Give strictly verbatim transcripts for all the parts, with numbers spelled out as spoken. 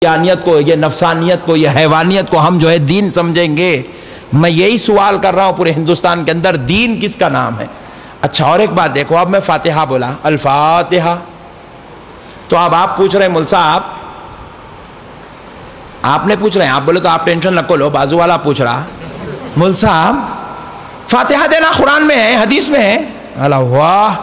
انسانیت کو، یہ نفسانیت کو، یہ حیوانیت کو ہم جو ہے دین سمجھیں گے؟ میں یہی سوال کر رہا ہوں پورے ہندوستان کے اندر، دین کس کا نام ہے؟ اچھا اور ایک بات دیکھو، اب میں فاتحہ بولا، الفاتحہ، تو اب آپ پوچھ رہے ہیں مول صاحب، آپ نے پوچھ رہے ہیں، آپ بولے تو آپ ٹینشن نہ لو، بازو والا پوچھ رہا، مول صاحب فاتحہ دینا قرآن میں ہے، حدیث میں ہے؟ اللہ واہ،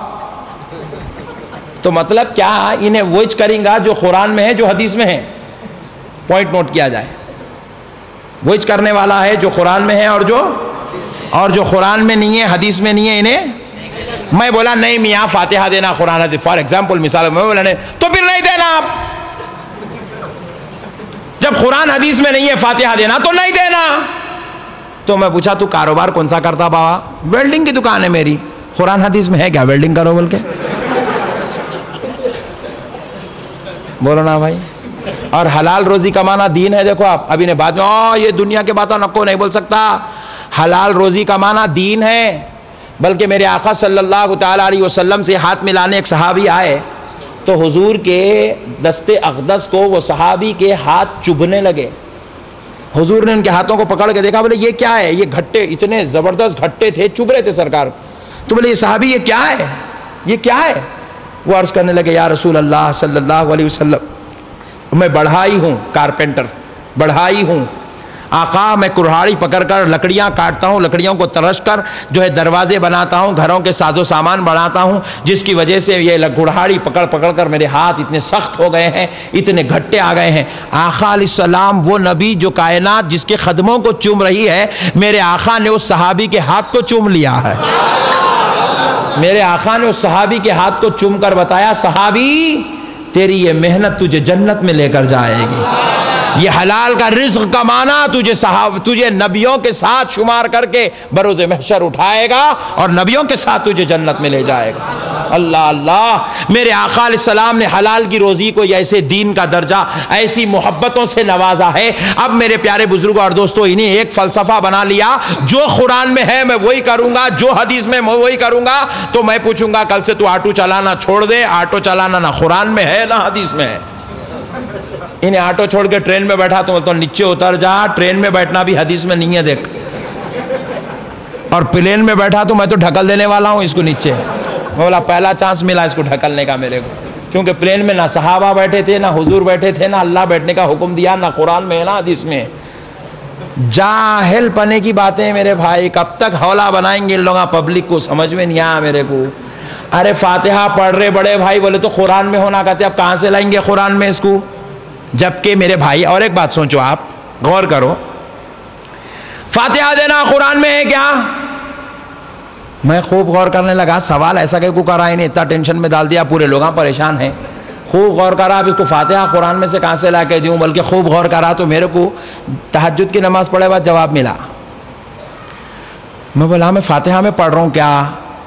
تو مطلب کیا انہیں وہی کریں گا جو قرآن میں ہے جو حدیث میں ہے؟ پوائنٹ نوٹ کیا جائے، وہی کرنے والا ہے جو قرآن میں ہے اور جو اور جو قرآن میں نہیں ہے، حدیث میں نہیں ہے، انہیں میں بولا نہیں میاں فاتحہ دینا قرآن حدیث، فار ایگزامپل مثال میں بولا نہیں تو پھر نہیں دینا، آپ جب قرآن حدیث میں نہیں ہے فاتحہ دینا تو نہیں دینا۔ تو میں پوچھا تو کاروبار کون سا کرتا بابا؟ ویلڈنگ کی دکان ہے میری، قرآن حدیث میں ہے کیا ویلڈنگ کرو بول کے؟ بولو نا بھائی، اور حلال روزی کمانا دین ہے؟ دیکھو آپ ابھی نے بعد میں آہ یہ دنیا کے باتوں نکو نہیں بول سکتا، حلال روزی کمانا دین ہے، بلکہ میرے آقا صلی اللہ تعالیٰ علیہ وسلم سے ہاتھ ملانے ایک صحابی آئے تو حضور کے دست اقدس کو وہ صحابی کے ہاتھ چبھنے لگے، حضور نے ان کے ہاتھوں کو پکڑ کے دیکھا، بولے یہ کیا ہے؟ یہ گھٹے اتنے زبردست گھٹے تھے، چبھ رہے تھے سرکار، تو بولے یہ صحابی یہ کیا ہے؟ یہ کیا ہے؟ وہ عرض کرنے لگے یا رسول اللہ صلی اللہ علیہ وسلم میں بڑھائی ہوں، کارپینٹر بڑھائی ہوں آقا، میں کڑھاڑی پکڑ کر لکڑیاں کاٹتا ہوں، لکڑیوں کو ترش کر جو ہے دروازے بناتا ہوں، گھروں کے ساز و سامان بناتا ہوں، جس کی وجہ سے یہ کڑھاڑی پکڑ پکڑ کر میرے ہاتھ اتنے سخت ہو گئے ہیں، اتنے گھٹے آ گئے ہیں۔ آقا علیہ السلام وہ نبی جو کائنات جس کے قدموں کو چوم رہی ہے، میرے آقا نے اس صحابی کے ہاتھ کو چوم لیا ہے، میرے آقا نے اس صحابی کے ہاتھ کو چوم کر بتایا صحابی تیری یہ محنت تجھے جنت میں لے کر جائے گی، یہ حلال کا رزق کمانا تجھے صحاب تجھے نبیوں کے ساتھ شمار کر کے بروز محشر اٹھائے گا اور نبیوں کے ساتھ تجھے جنت میں لے جائے گا۔ اللہ اللہ، میرے آقا علیہ السلام نے حلال کی روزی کو ایسے دین کا درجہ ایسی محبتوں سے نوازا ہے۔ اب میرے پیارے بزرگوں اور دوستوں، انہیں ایک فلسفہ بنا لیا، جو قرآن میں ہے میں وہی کروں گا، جو حدیث میں میں وہی کروں گا۔ تو میں پوچھوں گا کل سے تو آٹو چلانا چھوڑ دے، آٹو چلانا نہ قرآن میں ہے نہ حدیث میں ہے۔ انہیں آٹو چھوڑ کے ٹرین میں بیٹھا تو بولتا ہوں نیچے اتر جا، ٹرین میں بیٹھنا بھی حدیث میں نہیں ہے دیکھ، اور پلین میں بیٹھا تو میں تو ڈھکل دینے والا ہوں اس کو نیچے۔ میں بولا پہلا چانس ملا اس کو ڈھکلنے کا میرے کو، کیونکہ پلین میں نہ صحابہ بیٹھے تھے، نہ حضور بیٹھے تھے، نہ اللہ بیٹھنے کا حکم دیا، نہ قرآن میں ہے نہ حدیث میں۔ جاہل پنے کی باتیں میرے بھائی، کب تک حوالہ بنائیں گے ان لوگاں پبلک کو؟ سمجھ میں نہیں آیا میرے کو۔ ارے فاتحہ پڑھ رہے بڑے بھائی، بولے تو قرآن میں ہونا، کہتے اب کہاں سے لائیں گے قرآن میں اس کو؟ جبکہ میرے بھائی اور ایک بات سوچو، آپ غور کرو، فاتحہ دینا قرآن میں ہے کیا؟ میں خوب غور کرنے لگا، سوال ایسا کہ کو کرا انہیں اتنا ٹینشن میں ڈال دیا، پورے لوگاں پریشان ہیں۔ خوب غور کرا، اب اس کو فاتحہ قرآن میں سے کہاں سے لا کے دوں، بلکہ خوب غور کرا تو میرے کو تہجد کی نماز پڑھے بعد جواب ملا۔ میں بولا میں فاتحہ میں پڑھ رہا ہوں کیا؟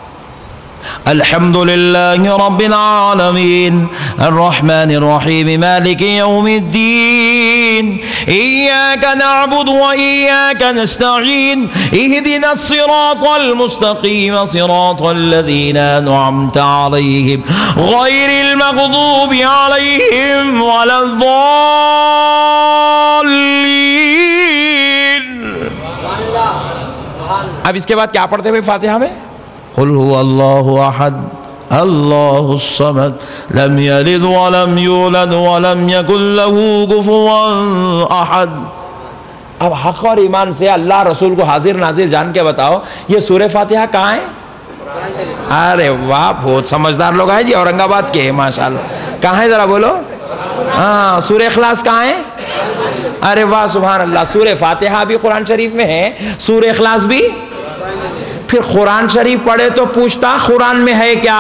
الحمدللہ رب العالمین الرحمن الرحیم مالک یوم الدین ایاک نعبد و ایاک نستعین اہدنا الصراط المستقیم صراط الذین انعمت علیہم غیر المغضوب علیہم ولا الضالین۔ اب اس کے بعد کیا پڑھتے ہوئے فاتحہ میں؟ قل هو اللہ احد اللہ الصمد لم یلد ولم یولد ولم یکن له کفوا احد۔ اب حق اور ایمان سے اللہ رسول کو حاضر ناظر جان کے بتاؤ یہ سورہ فاتحہ کہاں ہے؟ ارے واہ، بہت سمجھدار لوگ ہیں جی، اورنگ آباد کے ماشاءاللہ۔ کہاں ہے ذرا بولو؟ ہاں، سورہ اخلاص کہاں ہے؟ ارے واہ سبحان اللہ، سورہ فاتحہ بھی قرآن شریف میں ہے، سورہ اخلاص بھی۔ پھر قرآن شریف پڑھے تو پوچھتا قرآن میں ہے کیا؟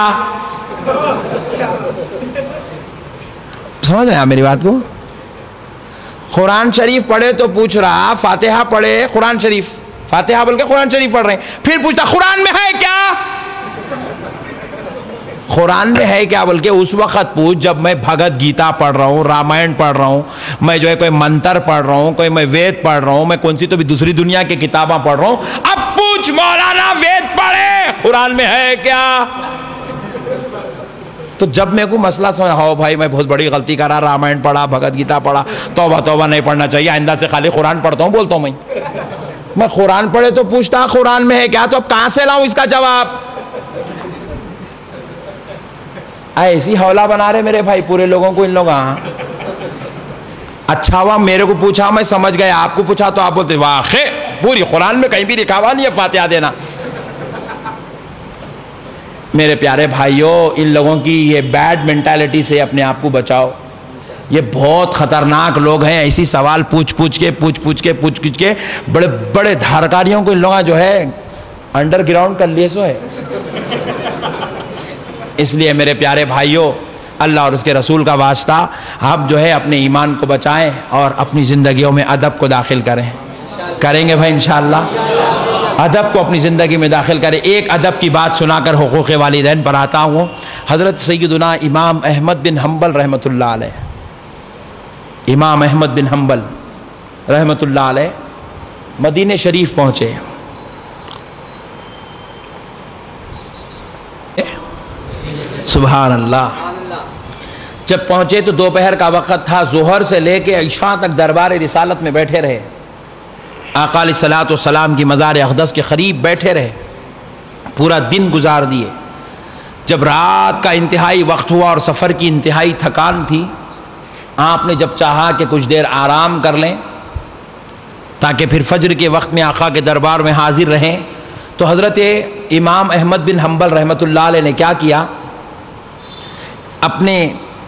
سمجھ رہے ہیں میری بات کو؟ قرآن شریف پڑھے تو پوچھ رہا، فاتحہ پڑھے قرآن شریف، فاتحہ بول کے قرآن شریف پڑھ رہے ہیں، پھر پوچھتا قرآن میں ہے کیا؟ قرآن میں ہے کیا بلکہ اس وقت پوچھ جب میں بھگت گیتا پڑھ رہا ہوں، رامائن پڑھ رہا ہوں، میں جو ہے کوئی منتر پڑھ رہا ہوں، کوئی میں وید پڑھ رہا ہوں، میں کون سی تو بھی دوسری دنیا کی کتاباں پڑھ رہا ہوں۔ اب پوچھ مولانا وید پڑھے قرآن میں ہے کیا؟ تو جب میں کو مسئلہ سمجھا ہو بھائی میں بہت بڑی غلطی کرا، رامائن پڑھا، بھگت گیتا پڑھا، توبہ توبہ نہیں پڑھنا چاہیے، آئندہ سے خالی قرآن پڑھتا ہوں بولتا ہوں میں میں قرآن پڑھے تو پوچھتا قرآن میں ہے کیا، تو اب کہاں سے لاؤں اس کا جواب؟ ایسی حوالہ بنا رہے میرے بھائی پورے لوگوں کو ان لوگ. ہاں اچھا ہوا میرے کو پوچھا میں سمجھ گیا، آپ کو پوچھا تو آپ بولتے واقع پوری قرآن میں کہیں بھی لکھا ہوا نہیں ہے فاتحہ دینا. میرے پیارے بھائیوں، ان لوگوں کی یہ بیڈ مینٹالٹی سے اپنے آپ کو بچاؤ. یہ بہت خطرناک لوگ ہیں، ایسی سوال پوچھ پوچھ کے پوچھ پوچھ کے پوچھ پوچھ کے بڑے بڑے دھارکاریوں کو ان لوگوں جو ہے انڈر گراؤنڈ کر لیے سو ہے. اس لیے میرے پیارے بھائیوں، اللہ اور اس کے رسول کا واسطہ آپ جو ہے اپنے ایمان کو بچائیں اور اپنی زندگیوں میں ادب کو داخل کریں. کریں گے بھائی انشاءاللہ؟ ادب کو اپنی زندگی میں داخل کریں. ایک ادب کی بات سنا کر حقوق والدین پر آتا ہوں. حضرت سیدنا امام احمد بن حنبل رحمۃ اللہ علیہ امام احمد بن حنبل رحمۃ اللہ علیہ مدینہ شریف پہنچے. سبحان اللہ. جب پہنچے تو دوپہر کا وقت تھا، ظہر سے لے کے عشاء تک دربار رسالت میں بیٹھے رہے. آقا علیہ الصلوۃ والسلام کی مزار اقدس کے قریب بیٹھے رہے، پورا دن گزار دیے. جب رات کا انتہائی وقت ہوا اور سفر کی انتہائی تھکان تھی، آپ نے جب چاہا کہ کچھ دیر آرام کر لیں تاکہ پھر فجر کے وقت میں آقا کے دربار میں حاضر رہیں، تو حضرت امام احمد بن حنبل رحمۃ اللہ علیہ نے کیا کیا، اپنے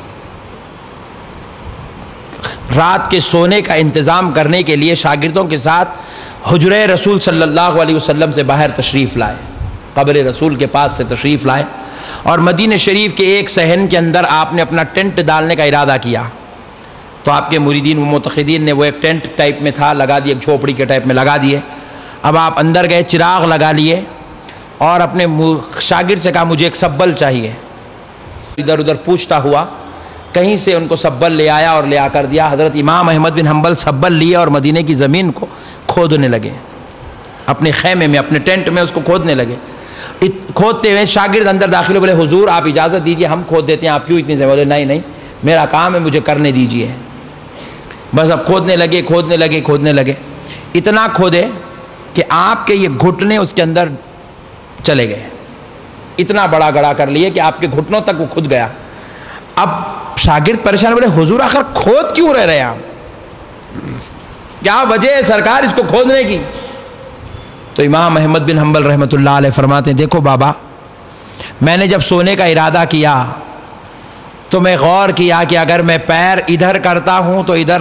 رات کے سونے کا انتظام کرنے کے لیے شاگردوں کے ساتھ حجرہ رسول صلی اللہ علیہ وسلم سے باہر تشریف لائے، قبر رسول کے پاس سے تشریف لائے، اور مدینہ شریف کے ایک صحن کے اندر آپ نے اپنا ٹینٹ ڈالنے کا ارادہ کیا. تو آپ کے مریدین و متقدین نے وہ ایک ٹینٹ ٹائپ میں تھا لگا دیے، ایک جھوپڑی کے ٹائپ میں لگا دیے. اب آپ اندر گئے، چراغ لگا لیے اور اپنے شاگرد سے کہا مجھے ایک سبل چاہیے. ادھر ادھر پوچھتا ہوا کہیں سے ان کو سبل لے آیا اور لے آ کر دیا. حضرت امام احمد بن حنبل سبل لیے اور مدینے کی زمین کو کھودنے لگے، اپنے خیمے میں اپنے ٹینٹ میں اس کو کھودنے لگے. کھودتے ہوئے شاگرد اندر داخل ہو، بولے حضور آپ اجازت دیجئے ہم کھود دیتے ہیں، آپ کیوں اتنی زیادہ؟ بولے نہیں نہیں میرا کام ہے، مجھے کرنے دیجئے. بس اب کھودنے لگے کھودنے لگے کھودنے لگے اتنا کھودے کہ آپ کے یہ گھٹنے اس کے اندر چلے گئے. اتنا بڑا گڑھا کر لیے کہ آپ کے گھٹنوں تک وہ کھد گیا. اب شاگرد پریشان، بولے حضور آخر کھود کیوں رہ رہے ہیں آپ؟ کیا وجہ ہے سرکار اس کو کھودنے کی؟ تو امام احمد بن حنبل رحمۃ اللہ علیہ فرماتے ہیں دیکھو بابا، میں نے جب سونے کا ارادہ کیا تو میں غور کیا کہ اگر میں پیر ادھر کرتا ہوں تو ادھر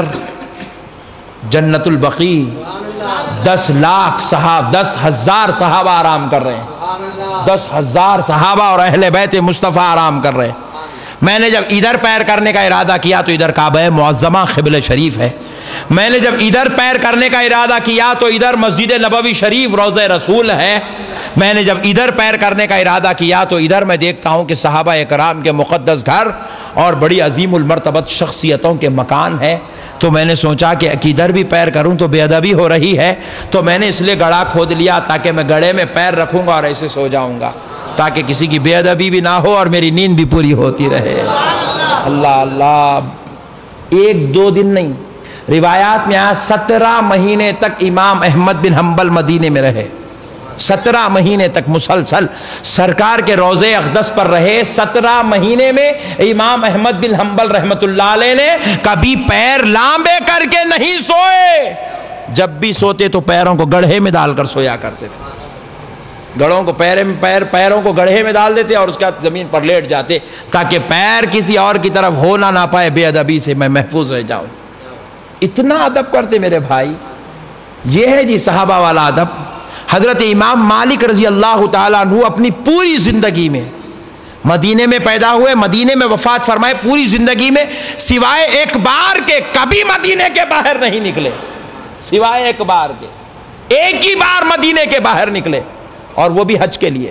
جنت البقیع دس لاکھ صحابہ دس ہزار صحابہ آرام کر رہے ہیں، دس ہزار صحابہ اور اہل بیت مصطفیٰ آرام کر رہے ہیں. میں نے جب ادھر پیر کرنے کا ارادہ کیا تو ادھر کعبہ معظمہ قبلہ شریف ہے. میں نے جب ادھر پیر کرنے کا ارادہ کیا تو ادھر مسجد نبوی شریف روضہ رسول ہے. میں نے جب ادھر پیر کرنے کا ارادہ کیا تو ادھر میں دیکھتا ہوں کہ صحابہ اکرام کے مقدس گھر اور بڑی عظیم المرتبت شخصیتوں کے مکان ہے. تو میں نے سوچا کہ ادھر بھی پیر کروں تو بے ادبی ہو رہی ہے، تو میں نے اس لیے گڑھا کھود لیا تاکہ میں گڑھے میں پیر رکھوں گا اور ایسے سو جاؤں گا تاکہ کسی کی بے ادبی بھی نہ ہو اور میری نیند بھی پوری ہوتی رہے. اللہ اللہ. ایک دو دن نہیں، روایات میں آیا سترہ مہینے تک امام احمد بن حنبل مدینے میں رہے. سترہ مہینے تک مسلسل سرکار کے روضے اقدس پر رہے. سترہ مہینے میں امام احمد بن حنبل رحمۃ اللہ علیہ نے کبھی پیر لامبے کر کے نہیں سوئے. جب بھی سوتے تو پیروں کو گڑھے میں ڈال کر سویا کرتے تھے. گڑھوں کو پیر میں پیر پیروں کو گڑھے میں ڈال دیتے اور اس کے بعد زمین پر لیٹ جاتے تاکہ پیر کسی اور کی طرف ہونا نہ پائے، بے ادبی سے میں محفوظ رہ جاؤں. اتنا ادب کرتے میرے بھائی. یہ ہے جی صحابہ والا ادب. حضرت امام مالک رضی اللہ تعالیٰ عنہ اپنی پوری زندگی میں مدینے میں پیدا ہوئے، مدینے میں وفات فرمائے، پوری زندگی میں سوائے ایک بار کے کبھی مدینے کے باہر نہیں نکلے. سوائے ایک بار کے ایک ہی بار مدینے کے باہر نکلے، اور وہ بھی حج کے لیے،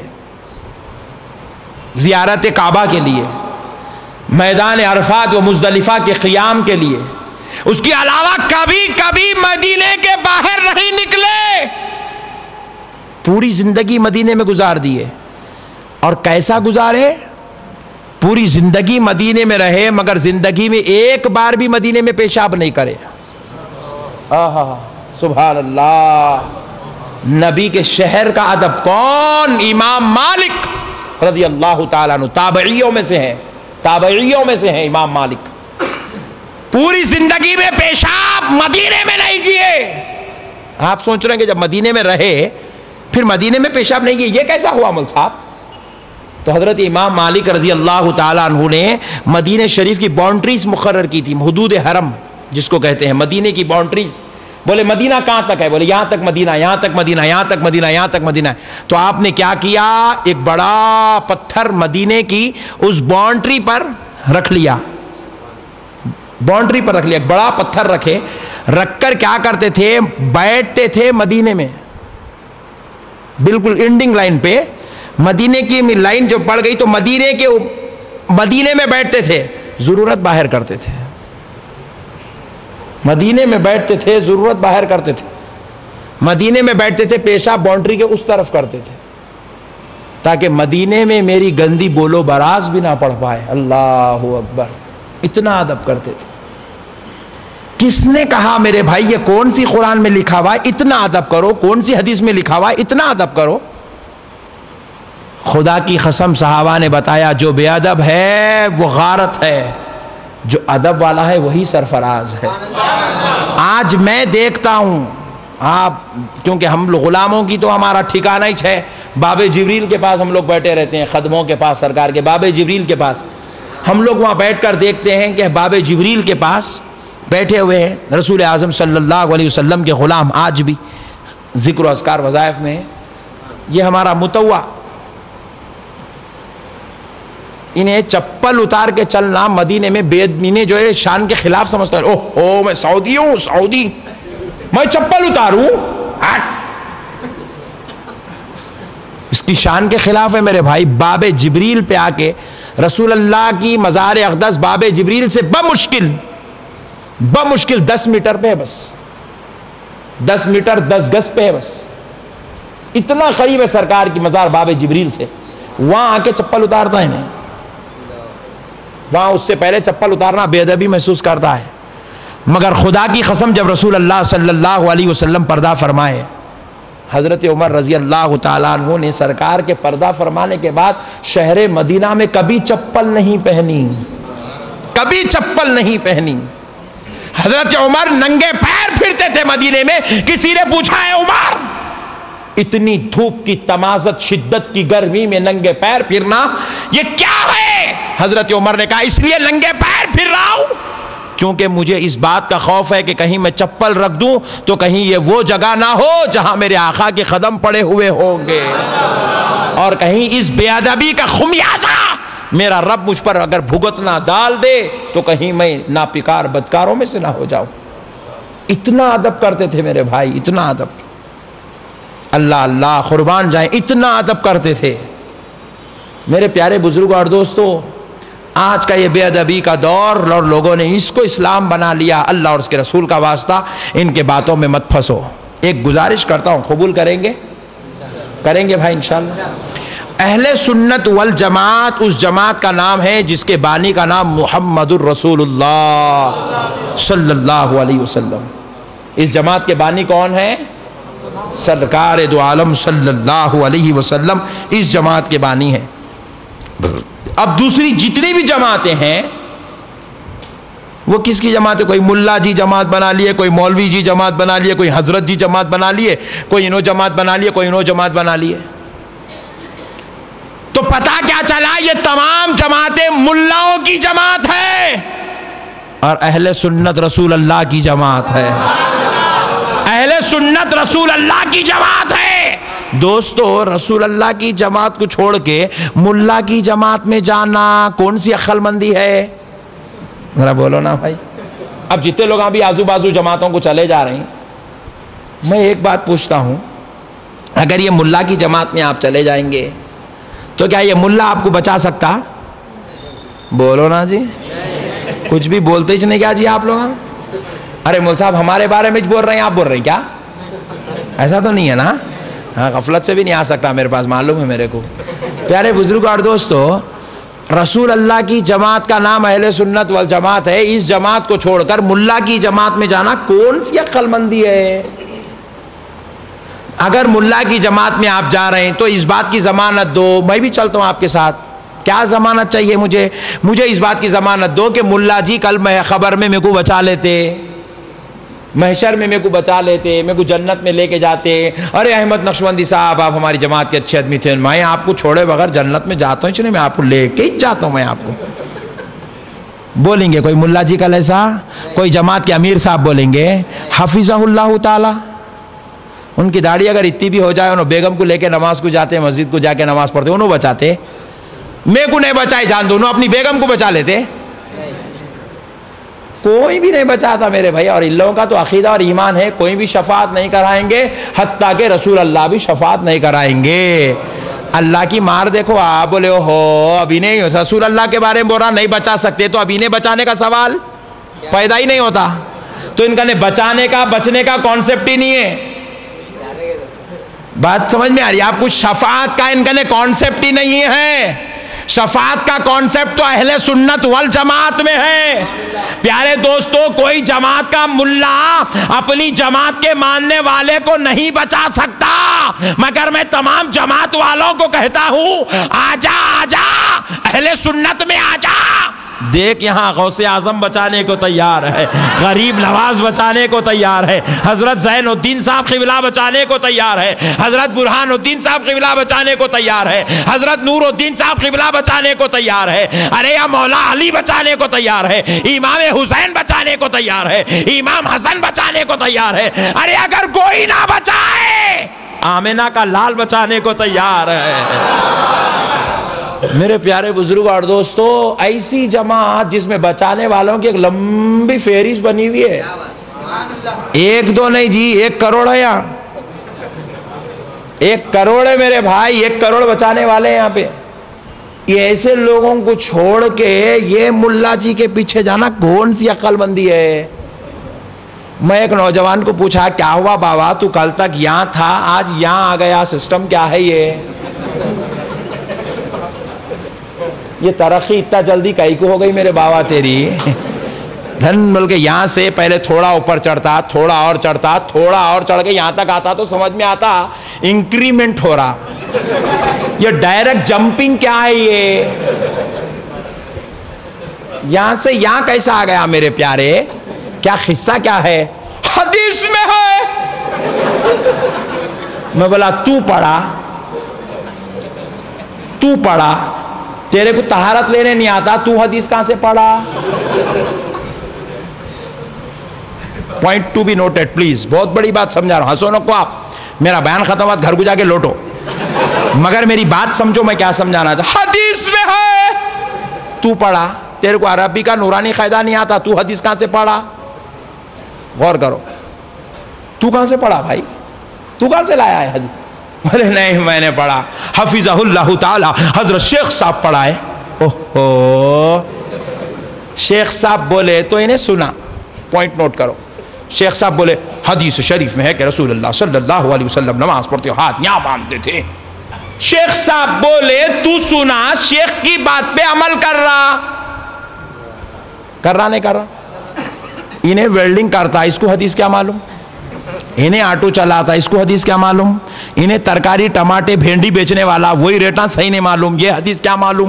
زیارت کعبہ کے لیے، میدان عرفات و مزدلفہ کے قیام کے لیے. اس کے علاوہ کبھی کبھی مدینے کے باہر نہیں نکلے. پوری زندگی مدینے میں گزار دیے. اور کیسا گزارے؟ پوری زندگی مدینے میں رہے مگر زندگی میں ایک بار بھی مدینے میں پیشاب نہیں کرے. آہا سبحان اللہ. نبی کے شہر کا ادب. کون؟ امام مالک رضی اللہ تعالیٰ عنہ. تابعیوں میں سے ہیں, تابعیوں میں سے ہیں امام مالک. پوری زندگی میں پیشاب مدینے میں نہیں کیے. آپ سوچ رہے ہیں کہ جب مدینے میں رہے پھر مدینے میں پیشاب نہیں کیے, یہ کیسا ہوا مول صاحب؟ تو حضرت امام مالک رضی اللہ تعالیٰ عنہ نے مدینہ شریف کی باؤنڈریز مقرر کی تھی, حدود حرم جس کو کہتے ہیں, مدینے کی باؤنڈریز. بولے مدینہ کہاں تک ہے؟ بولے یہاں تک مدینہ, یہاں تک مدینہ, یہاں تک مدینہ, یہاں تک مدینہ. تو آپ نے کیا کیا, ایک بڑا پتھر مدینے کی اس باؤنڈری پر رکھ لیا, باؤنڈری پر رکھ لیا, ایک بڑا پتھر رکھے. رکھ کر کیا کرتے تھے, بیٹھتے تھے مدینے میں, بالکل اینڈنگ لائن پہ. مدینے کی لائن جو پڑ گئی تو مدینے کے مدینے میں بیٹھتے تھے, ضرورت باہر کرتے تھے. مدینے میں بیٹھتے تھے, ضرورت باہر کرتے تھے. مدینے میں بیٹھتے تھے, پیشاب باؤنڈری کے اس طرف کرتے تھے تاکہ مدینے میں میری گندی بولو براز بھی نہ پڑ پائے. اللہ اکبر. اتنا ادب کرتے تھے. کس نے کہا میرے بھائی یہ کون سی قرآن میں لکھا ہوا ہے اتنا ادب کرو, کون سی حدیث میں لکھا ہوا ہے اتنا ادب کرو؟ خدا کی قسم صحابہ نے بتایا جو بے ادب ہے وہ غارت ہے, جو ادب والا ہے وہی سرفراز ہے. آج میں دیکھتا ہوں آپ, کیونکہ ہم لوگ غلاموں کی تو ہمارا ٹھکانہ ہی ہے, باب جبریل کے پاس ہم لوگ بیٹھے رہتے ہیں, خدموں کے پاس, سرکار کے باب جبریل کے پاس. ہم لوگ وہاں بیٹھ کر دیکھتے ہیں کہ باب جبریل کے پاس بیٹھے ہوئے ہیں رسول اعظم صلی اللہ علیہ وسلم کے غلام, آج بھی ذکر و اذکار وظائف میں. یہ ہمارا متوع, انہیں چپل اتار کے چلنا مدینے میں بے ادبی جو ہے شان کے خلاف سمجھتا ہے. اوہ اوہ میں سعودی ہوں, سعودی, میں چپل اتاروں, اس کی شان کے خلاف ہے میرے بھائی. باب جبریل پہ آ کے رسول اللہ کی مزار اقدس باب جبریل سے بمشکل بمشکل دس میٹر پہ ہے, بس دس میٹر دس گز پہ ہے, بس اتنا قریب ہے سرکار کی مزار باب جبریل سے. وہاں آ کے چپل اتارتا ہے نہیں, وہاں اس سے پہلے چپل اتارنا بے ادبی محسوس کرتا ہے. مگر خدا کی قسم جب رسول اللہ صلی اللہ علیہ وسلم پردہ فرمائے, حضرت عمر رضی اللہ تعالیٰ عنہ نے سرکار کے پردہ فرمانے کے بعد شہر مدینہ میں کبھی چپل نہیں پہنی, کبھی چپل نہیں پہنی. حضرت عمر ننگے پیر پھرتے تھے مدینے میں. کسی نے پوچھا ہے عمر اتنی دھوپ کی تمازت, شدت کی گرمی میں ننگے پیر پھرنا یہ کیا ہے؟ حضرت عمر نے کہا اس لیے ننگے پیر پھر رہا ہوں کیونکہ مجھے اس بات کا خوف ہے کہ کہیں میں چپل رکھ دوں تو کہیں یہ وہ جگہ نہ ہو جہاں میرے آقا کے قدم پڑے ہوئے ہوں گے, اور کہیں اس بے ادبی کا خمیازہ میرا رب مجھ پر اگر بھگتنا ڈال دے تو کہیں میں ناپکار بدکاروں میں سے نہ ہو جاؤں. اتنا ادب کرتے تھے میرے بھائی, اتنا ادب. اللہ اللہ قربان جائیں, اتنا ادب کرتے تھے میرے پیارے بزرگوں اور دوستوں. آج کا یہ بے ادبی کا دور اور لوگوں نے اس کو اسلام بنا لیا. اللہ اور اس کے رسول کا واسطہ ان کے باتوں میں مت پھنسو. ایک گزارش کرتا ہوں, قبول کریں گے؟ کریں گے بھائی انشاءاللہ. اہل سنت والجماعت اس جماعت کا نام ہے جس کے بانی کا نام محمد الرسول اللہ صلی اللہ علیہ وسلم. اس جماعت کے بانی کون ہے؟ سرکار دو عالم صلی اللہ علیہ وسلم اس جماعت کے بانی ہیں. اب دوسری جتنی بھی جماعتیں ہیں وہ کس کی جماعت ہے؟ کوئی ملا جی جماعت بنا لیے, کوئی مولوی جی جماعت بنا لیے, کوئی حضرت جی جماعت بنا لیے, کوئی انہوں جماعت بنا لیے, کوئی انہوں جماعت بنا لیے. تو پتہ کیا چلا یہ تمام جماعتیں ملاؤں کی جماعت ہے اور اہل سنت رسول اللہ کی جماعت ہے. اہل سنت رسول اللہ کی جماعت ہے. دوستو رسول اللہ کی جماعت کو چھوڑ کے ملا کی جماعت میں جانا کون سی عقل مندی ہے؟ ذرا بولو نا بھائی. اب جتنے لوگ ابھی آزو بازو جماعتوں کو چلے جا رہے ہیں, میں ایک بات پوچھتا ہوں, اگر یہ ملا کی جماعت میں آپ چلے جائیں گے تو کیا یہ ملا آپ کو بچا سکتا؟ بولو نا جی, کچھ بھی بولتے ہی نہیں کیا جی آپ لوگ؟ ارے مول صاحب ہمارے بارے میں بول رہے ہیں, آپ بول رہے ہیں کیا؟ ایسا تو نہیں ہے نا؟ ہاں غفلت سے بھی نہیں آ سکتا میرے پاس, معلوم ہے میرے کو. پیارے بزرگ اور دوستو رسول اللہ کی جماعت کا نام اہل سنت والجماعت ہے، اس جماعت کو چھوڑ کر ملا کی جماعت میں جانا کون سی عقل مندی ہے؟ اگر ملا کی جماعت میں آپ جا رہے ہیں تو اس بات کی ضمانت دو، میں بھی چلتا ہوں آپ کے ساتھ، کیا ضمانت چاہیے مجھے؟ مجھے اس بات کی ضمانت دو کہ ملا جی کل میں خبر میں میرے کو بچا لیتے، محشر میں میرے کو بچا لیتے، میرے کو جنت میں لے کے جاتے، ارے احمد نقشبندی صاحب آپ ہماری جماعت کے اچھے آدمی تھے، میں آپ کو چھوڑے بغیر جنت میں جاتا ہوں، اس لیے میں آپ کو لے کے ہی جاتا ہوں۔ میں آپ کو بولیں گے کوئی ملا جی کل ایسا؟ کوئی جماعت کے امیر صاحب بولیں گے حفظہ اللہ تعالی، ان کی داڑھی اگر اتنی بھی ہو جائے انہوں بیگم کو لے کے نماز کو جاتے، مسجد کو جا کے نماز پڑھتے، انہوں بچاتے؟ میں کو نہیں بچائے جان دو، انہوں اپنی بیگم کو بچا لیتے؟ کوئی بھی نہیں بچاتا میرے بھائی۔ اور ان لوگوں کا تو عقیدہ اور ایمان ہے کوئی بھی شفاعت نہیں کرائیں گے، حتیٰ کہ رسول اللہ بھی شفاعت نہیں کرائیں گے۔ اللہ کی مار دیکھو، آپ بولے ہو ابھی نہیں، رسول اللہ کے بارے میں بول رہا نہیں بچا سکتے، تو ابھی نہیں بچانے کا سوال پیدا ہی نہیں ہوتا۔ تو ان کا نے بچانے کا بچنے کا کانسیپٹ ہی نہیں ہے۔ بات سمجھ میں آ رہی ہے آپ کو؟ شفاعت کا ان کا نے کانسیپٹ ہی نہیں ہے۔ شفاعت کا کانسیپٹ تو اہل سنت والجماعت میں ہے۔ پیارے دوستو، کوئی جماعت کا ملا اپنی جماعت کے ماننے والے کو نہیں بچا سکتا، مگر میں تمام جماعت والوں کو کہتا ہوں آجا آجا اہل سنت میں آجا۔ دیکھ یہاں غوث اعظم بچانے کو تیار ہے، غریب نواز بچانے کو تیار ہے، حضرت زین الدین صاحب قبلہ بچانے کو تیار ہے، حضرت برہان الدین صاحب قبلہ بچانے کو تیار ہے، حضرت نور الدین صاحب قبلہ بچانے کو تیار ہے، ارے یا مولا علی بچانے کو تیار ہے، امام حسین بچانے کو تیار ہے، امام حسن بچانے کو تیار ہے۔ ارے اگر کوئی نہ بچائے آمنہ کا لال بچانے کو تیار ہے۔ میرے پیارے بزرگ اور دوستو، ایسی جماعت جس میں بچانے والوں کی ایک لمبی فہرست بنی ہوئی ہے، ایک دو نہیں جی، ایک کروڑ ہے یہاں، ایک کروڑ ہے میرے بھائی، ایک کروڑ بچانے والے ہیں یہاں پہ۔ یہ ایسے لوگوں کو چھوڑ کے یہ ملا جی کے پیچھے جانا کون سی عقل مندی ہے؟ میں ایک نوجوان کو پوچھا کیا ہوا بابا تو کل تک یہاں تھا آج یہاں آ گیا، سسٹم کیا ہے یہ؟ یہ ترقی اتنا جلدی کئی کو ہو گئی میرے بابا تیری؟ دھن بلکہ یہاں سے پہلے تھوڑا اوپر چڑھتا، تھوڑا اور چڑھتا، تھوڑا اور چڑھ کے یہاں تک آتا تو سمجھ میں آتا انکریمنٹ ہو رہا۔ یہ ڈائریکٹ جمپنگ کیا ہے یہ؟ یہاں سے یہاں کیسا آ گیا میرے پیارے؟ کیا قصہ کیا ہے؟ حدیث میں ہے۔ میں بولا تو پڑھا، تو پڑھا، تیرے کو طہارت لینے نہیں آتا، تو حدیث کہاں سے پڑھا؟ Point to be noted please, بہت بڑی بات سمجھا رہا ہوں، ہنسو نکو آپ، میرا بیان ختم ہوا گھر کو جا کے لوٹو، مگر میری بات سمجھو میں کیا سمجھانا تھا۔ حدیث میں ہے، تو پڑھا، تیرے کو عربی کا نورانی قاعدہ نہیں آتا، تو حدیث کہاں سے پڑھا؟ غور کرو، تو کہاں سے پڑھا بھائی؟ تو کہاں سے لایا ہے حدیث؟ بولے نہیں میں نے پڑھا، حفظہ اللہ تعالی حضرت شیخ صاحب پڑھا ہے۔ اوہو، شیخ صاحب بولے تو انہیں سنا، پوائنٹ نوٹ کرو، شیخ صاحب بولے حدیث شریف میں ہے کہ رسول اللہ صلی اللہ علیہ وسلم نماز پڑھتے ہاتھ یہاں باندھتے تھے۔ شیخ صاحب بولے تو سنا، شیخ کی بات پہ عمل کر رہا، کر رہا نہیں کر رہا؟ انہیں ویلڈنگ کرتا اس کو حدیث کیا معلوم؟ انہیں آٹو چلاتا اس کو حدیث کیا معلوم؟ انہیں ترکاری ٹماٹے بھینڈی بیچنے والا وہی ریٹاں صحیح نہیں معلوم، یہ حدیث کیا معلوم؟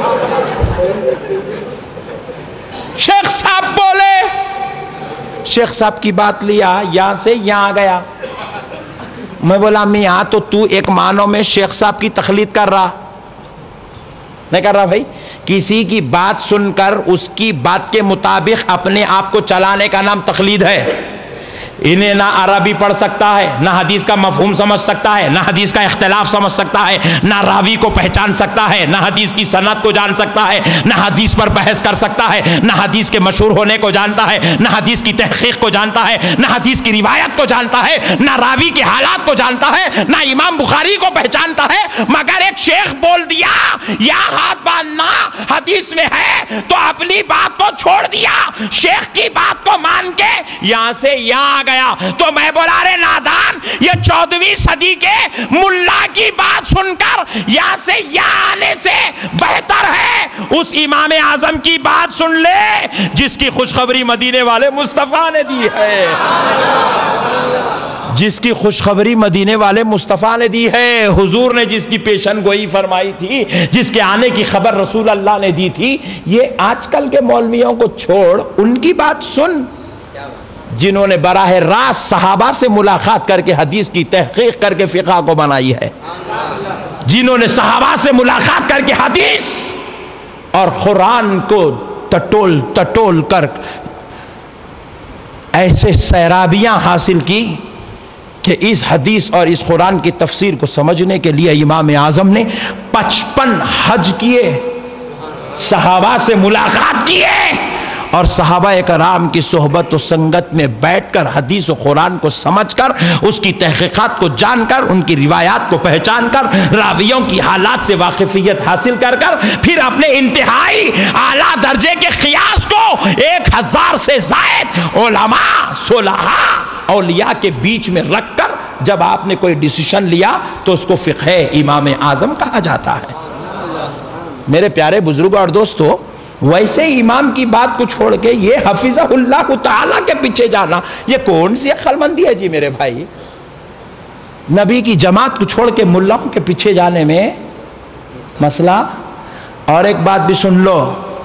شیخ صاحب بولے، شیخ صاحب کی بات لیا، یہاں سے یہاں آ گیا۔ میں بولا میاں تو تو ایک معنوں میں شیخ صاحب کی تقلید کر رہا نہیں کر رہا بھائی؟ کسی کی بات سن کر اس کی بات کے مطابق اپنے آپ کو چلانے کا نام تقلید ہے۔ انہیں نہ عربی پڑھ سکتا ہے، نہ حدیث کا مفہوم سمجھ سکتا ہے، نہ حدیث کا اختلاف سمجھ سکتا ہے، نہ راوی کو پہچان سکتا ہے، نہ حدیث کی سند کو جان سکتا ہے، نہ حدیث پر بحث کر سکتا ہے، نہ حدیث کے مشہور ہونے کو جانتا ہے، نہ حدیث کی تحقیق کو جانتا ہے، نہ حدیث کی روایت کو جانتا ہے، نہ راوی کے حالات کو جانتا ہے، نہ امام بخاری کو پہچانتا ہے، مگر ایک شیخ بول دیا یا ہاتھ باندھنا حدیث میں ہے تو اپنی بات کو چھوڑ دیا، شیخ کی بات کو مان کے یہاں سے یہاں آ گیا۔ تو میں بولا رے نادان، یہ چودہویں صدی کے ملا کی بات سن کر یہاں سے یہاں آنے سے بہتر ہے اس امام اعظم کی بات سن لے جس کی خوشخبری مدینے والے مصطفیٰ نے دی ہے، جس کی خوشخبری مدینے والے مصطفیٰ نے دی ہے، حضور نے جس کی پیشن گوئی فرمائی تھی، جس کے آنے کی خبر رسول اللہ نے دی تھی۔ یہ آج کل کے مولویوں کو چھوڑ ان کی بات سن جنہوں نے براہ راست صحابہ سے ملاقات کر کے حدیث کی تحقیق کر کے فقہ کو بنائی ہے، جنہوں نے صحابہ سے ملاقات کر کے حدیث اور قرآن کو ٹٹول ٹٹول کر ایسے سیرابیاں حاصل کی کہ اس حدیث اور اس قرآن کی تفسیر کو سمجھنے کے لیے امام اعظم نے پچپن حج کیے، صحابہ سے ملاقات کیے اور صحابہ کرام کی صحبت و سنگت میں بیٹھ کر حدیث و قرآن کو سمجھ کر اس کی تحقیقات کو جان کر ان کی روایات کو پہچان کر راویوں کی حالات سے واقفیت حاصل کر کر پھر اپنے انتہائی اعلیٰ درجے کے قیاس کو ایک ہزار سے زائد علماء صلحاء اولیاء کے بیچ میں رکھ کر جب آپ نے کوئی ڈیسیشن لیا تو اس کو فقہ امام اعظم کہا جاتا ہے۔ میرے پیارے بزرگوں اور دوستو، ویسے امام کی بات کو چھوڑ کے یہ حفظہ اللہ تعالیٰ کے پیچھے جانا یہ کون سی عقل مندی ہے جی میرے بھائی؟ نبی کی جماعت کو چھوڑ کے ملاؤں کے پیچھے جانے میں مسئلہ۔ اور ایک بات بھی سن لو،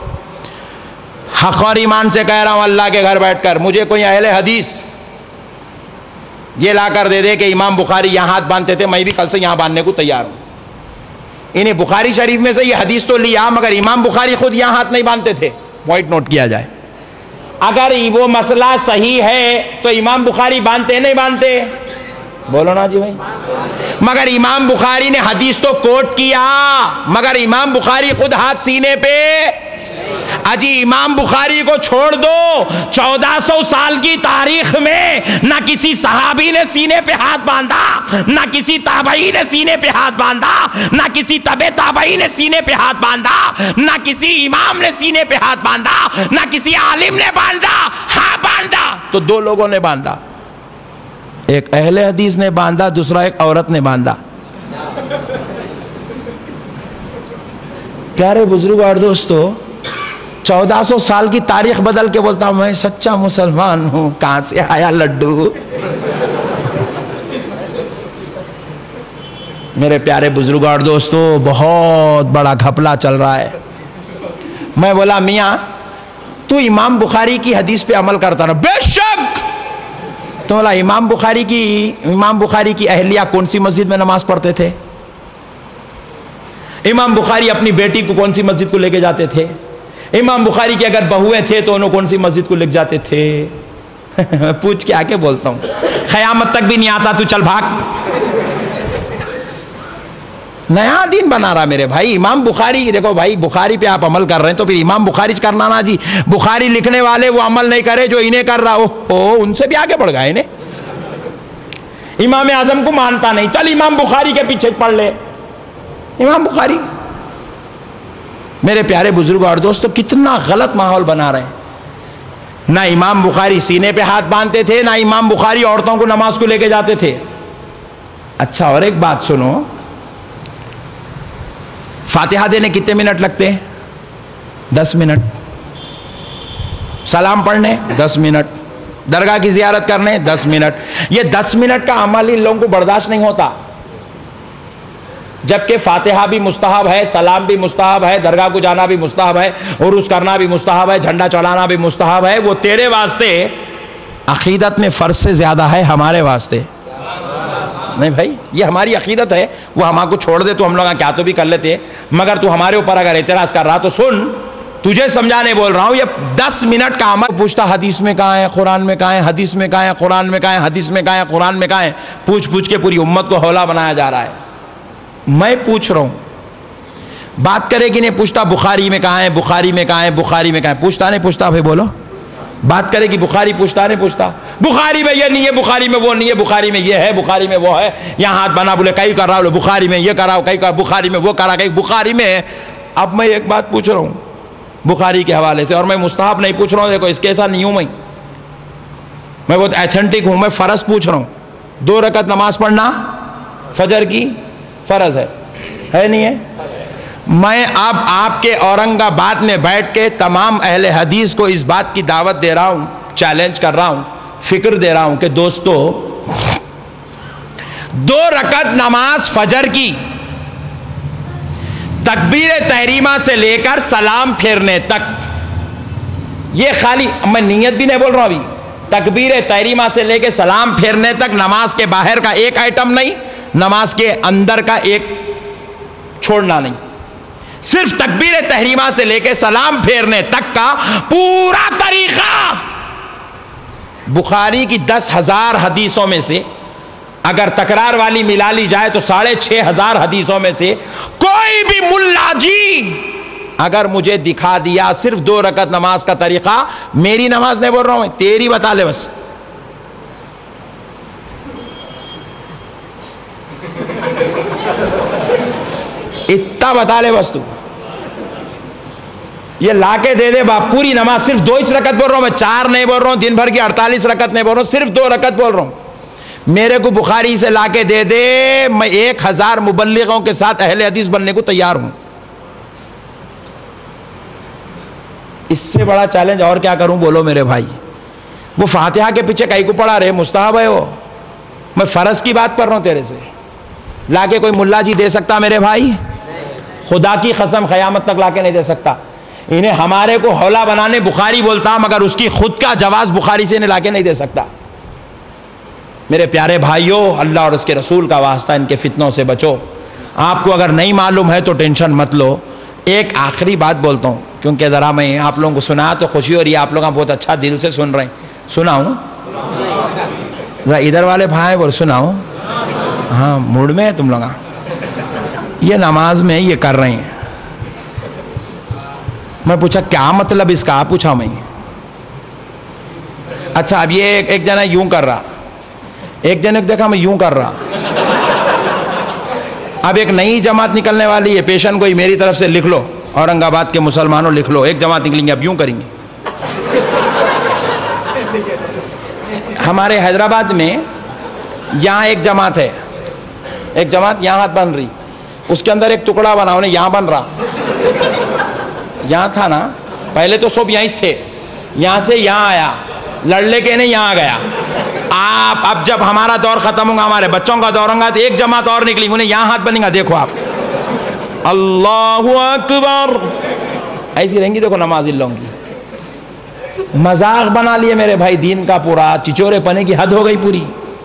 حق اور ایمان سے کہہ رہا ہوں اللہ کے گھر بیٹھ کر، مجھے کوئی اہل حدیث یہ لا کر دے دے کہ امام بخاری یہاں ہاتھ باندھتے تھے، میں بھی کل سے یہاں باندھنے کو تیار ہوں۔ انہیں بخاری شریف میں سے یہ حدیث تو لیا مگر امام بخاری خود یہاں ہاتھ نہیں باندھتے تھے، پوائنٹ نوٹ کیا جائے۔ اگر وہ مسئلہ صحیح ہے تو امام بخاری باندھتے نہیں باندھتے؟ بولو نا جی بھائی۔ مگر امام بخاری نے حدیث تو کوٹ کیا مگر امام بخاری خود ہاتھ سینے پہ۔ اجی امام بخاری کو چھوڑ دو، چودہ سو سال کی تاریخ میں نہ کسی صحابی نے سینے پہ ہاتھ باندھا، نہ کسی تابعی نے سینے پہ ہاتھ باندھا، نہ کسی تبع تابعی نے سینے پہ ہاتھ باندھا، نہ کسی امام نے سینے پہ ہاتھ باندھا، نہ کسی عالم نے باندھا۔ ہاں باندھا تو دو لوگوں نے باندھا، ایک اہل حدیث نے باندھا، دوسرا ایک عورت نے باندھا۔ پیارے بزرگ اور دوستو، چودہ سو سال کی تاریخ بدل کے بولتا ہوں میں سچا مسلمان ہوں، کہاں سے آیا لڈو؟ میرے پیارے بزرگوں اور دوستو، بہت بڑا گھپلا چل رہا ہے۔ میں بولا میاں تو امام بخاری کی حدیث پہ عمل کرتا رہا؟ بے شک۔ تو بولا امام بخاری کی امام بخاری کی اہلیہ کون سی مسجد میں نماز پڑھتے تھے؟ امام بخاری اپنی بیٹی کو کون سی مسجد کو لے کے جاتے تھے؟ امام بخاری کی اگر بہویں تھے تو انہوں کون سی مسجد کو لے جاتے تھے؟ پوچھ کے آکے بولتا ہوں، قیامت تک بھی نہیں آتا تو چل بھاگ۔ نیا دین بنا رہا میرے بھائی۔ امام بخاری، دیکھو بھائی بخاری پہ آپ عمل کر رہے ہیں تو پھر امام بخاری کرنا نا جی، بخاری لکھنے والے وہ عمل نہیں کرے جو انہیں کر رہا ہو، ان سے بھی آگے بڑھ گئے انہیں۔ امام اعظم کو مانتا نہیں، چل امام بخاری کے پیچھے پڑھ لے۔ امام بخاری، میرے پیارے بزرگوں اور دوستو کتنا غلط ماحول بنا رہے ہیں۔ نہ امام بخاری سینے پہ ہاتھ باندھتے تھے، نہ امام بخاری عورتوں کو نماز کو لے کے جاتے تھے۔ اچھا اور ایک بات سنو، فاتحہ دینے کتنے منٹ لگتے ہیں؟ دس منٹ۔ سلام پڑھنے دس منٹ، درگاہ کی زیارت کرنے دس منٹ۔ یہ دس منٹ کا عمل ان لوگوں کو برداشت نہیں ہوتا، جبکہ فاتحہ بھی مستحب ہے، سلام بھی مستحب ہے، درگاہ کو جانا بھی مستحب ہے، عرس کرنا بھی مستحب ہے، جھنڈا چڑھانا بھی مستحب ہے۔ وہ تیرے واسطے عقیدت میں فرض سے زیادہ ہے ہمارے واسطے نہیں بھائی، یہ ہماری عقیدت ہے، وہ ہمارے کو چھوڑ دے تو ہم لوگ کیا تو بھی کر لیتے، مگر تو ہمارے اوپر اگر اعتراض کر رہا تو سن، تجھے سمجھانے بول رہا ہوں۔ یہ دس منٹ کا عمل پوچھتا حدیث میں کہاں ہے، قرآن میں کہاں ہے، حدیث میں کہاں ہے، قرآن میں کہاں ہے، حدیث میں کہاں ہے، قرآن میں کہاں ہے، پوچھ پوچھ کے پوری امت کو حولہ بنایا جا رہا ہے۔ میں پوچھ رہا ہوں، بات کرے کہ نہیں پوچھتا بخاری میں کہاں ہے، بخاری میں کہاں ہے، بخاری میں کہاں ہے، پوچھتا نہیں پوچھتا؟ بھائی بولو، بات کرے کہ بخاری پوچھتا نہیں پوچھتا؟ بخاری میں یہ نہیں ہے، بخاری میں وہ نہیں ہے، بخاری میں یہ ہے، بخاری میں وہ ہے، یہاں ہاتھ بنا بولے کئی کر رہا ہو، بخاری میں یہ کر رہا ہو، کئی کر بخاری میں وہ کر رہا، کئی بخاری میں۔ اب میں ایک بات پوچھ رہا ہوں بخاری کے حوالے سے، اور میں مستحب نہیں پوچھ رہا ہوں، دیکھو اس کے ایسا نہیں ہوں، میں میں بہت ایتھنٹک ہوں، میں فرض پوچھ رہا ہوں۔ دو رکعت نماز پڑھنا فجر کی فرض ہے، ہے نہیں ہے؟ میں اب آپ کے اورنگ آباد میں بیٹھ کے تمام اہل حدیث کو اس بات کی دعوت دے رہا ہوں، چیلنج کر رہا ہوں، فکر دے رہا ہوں کہ دوستو، دو رکعت نماز فجر کی تکبیر تحریمہ سے لے کر سلام پھیرنے تک، یہ خالی میں نیت بھی نہیں بول رہا ہوں ابھی، تکبیر تحریمہ سے لے کے سلام پھیرنے تک نماز کے باہر کا ایک آئٹم نہیں، نماز کے اندر کا ایک چھوڑنا نہیں، صرف تکبیر تحریمہ سے لے کے سلام پھیرنے تک کا پورا طریقہ بخاری کی دس ہزار حدیثوں میں سے اگر تکرار والی ملا لی جائے تو ساڑھے چھ ہزار حدیثوں میں سے کوئی بھی ملا جی اگر مجھے دکھا دیا صرف دو رکعت نماز کا طریقہ، میری نماز نہیں بول رہا ہوں، تیری بتا لے بس، اتنا بتا لے بس، تو یہ لا کے دے دے باپ، پوری نماز صرف دو ہی رکعت بول رہا ہوں میں، چار نہیں بول رہا ہوں، دن بھر کی اڑتالیس رکعت نہیں بول رہا ہوں، صرف دو رکعت بول رہا ہوں، میرے کو بخاری سے لا کے دے دے، میں ایک ہزار مبلغوں کے ساتھ اہل حدیث بننے کو تیار ہوں، اس سے بڑا چیلنج اور کیا کروں بولو میرے بھائی؟ وہ فاتحہ کے پیچھے کہیں کو پڑھا رہے، مستحب ہے وہ، میں فرض کی بات کر رہا ہوں تیرے سے، لا کے کوئی ملا جی دے سکتا میرے بھائی؟ خدا کی قسم قیامت تک لا کے نہیں دے سکتا، انہیں ہمارے کو حولا بنانے بخاری بولتا مگر اس کی خود کا جواز بخاری سے انہیں لا کے نہیں دے سکتا۔ میرے پیارے بھائیوں، اللہ اور اس کے رسول کا واسطہ ان کے فتنوں سے بچو، آپ کو اگر نہیں معلوم ہے تو ٹینشن مت لو۔ ایک آخری بات بولتا ہوں کیونکہ ذرا میں آپ لوگوں کو سنا تو خوشی ہو رہی ہے، آپ لوگ بہت اچھا دل سے سن رہے ہیں، سناؤں ذرا ادھر والے بھائی بول سناؤں، ہاں موڈ میں ہے تم لوگ، یہ نماز میں یہ کر رہے ہیں، میں پوچھا کیا مطلب اس کا، پوچھا میں، اچھا اب یہ ایک جنا یوں کر رہا، ایک جنے کو دیکھا میں یوں کر رہا، اب ایک نئی جماعت نکلنے والی ہے، پیشن گوئی میری طرف سے لکھ لو، اورنگ آباد کے مسلمانوں لکھ لو، ایک جماعت نکلیں گے اب یوں کریں گے۔ ہمارے حیدرآباد میں یہاں ایک جماعت ہے، ایک جماعت یہاں ہاتھ بن رہی، اس کے اندر ایک ٹکڑا بنا انہیں یہاں بن رہا، یہاں تھا نا پہلے تو سب یہیں سے، یہاں سے یہاں آیا، لڑنے کے نہیں یہاں گیا، آپ اب جب ہمارا دور ختم ہوگا، ہمارے بچوں کا دور ہوگا تو ایک جماعت اور نکلیں گے، انہیں یہاں ہاتھ بنیں گا، دیکھو آپ اللہ اکبر، ایسی رہیں گی، دیکھو نماز اللہ کی، مذاق بنا لیے میرے بھائی دین کا پورا، چچورے پنے کی حد ہو گئی پوری۔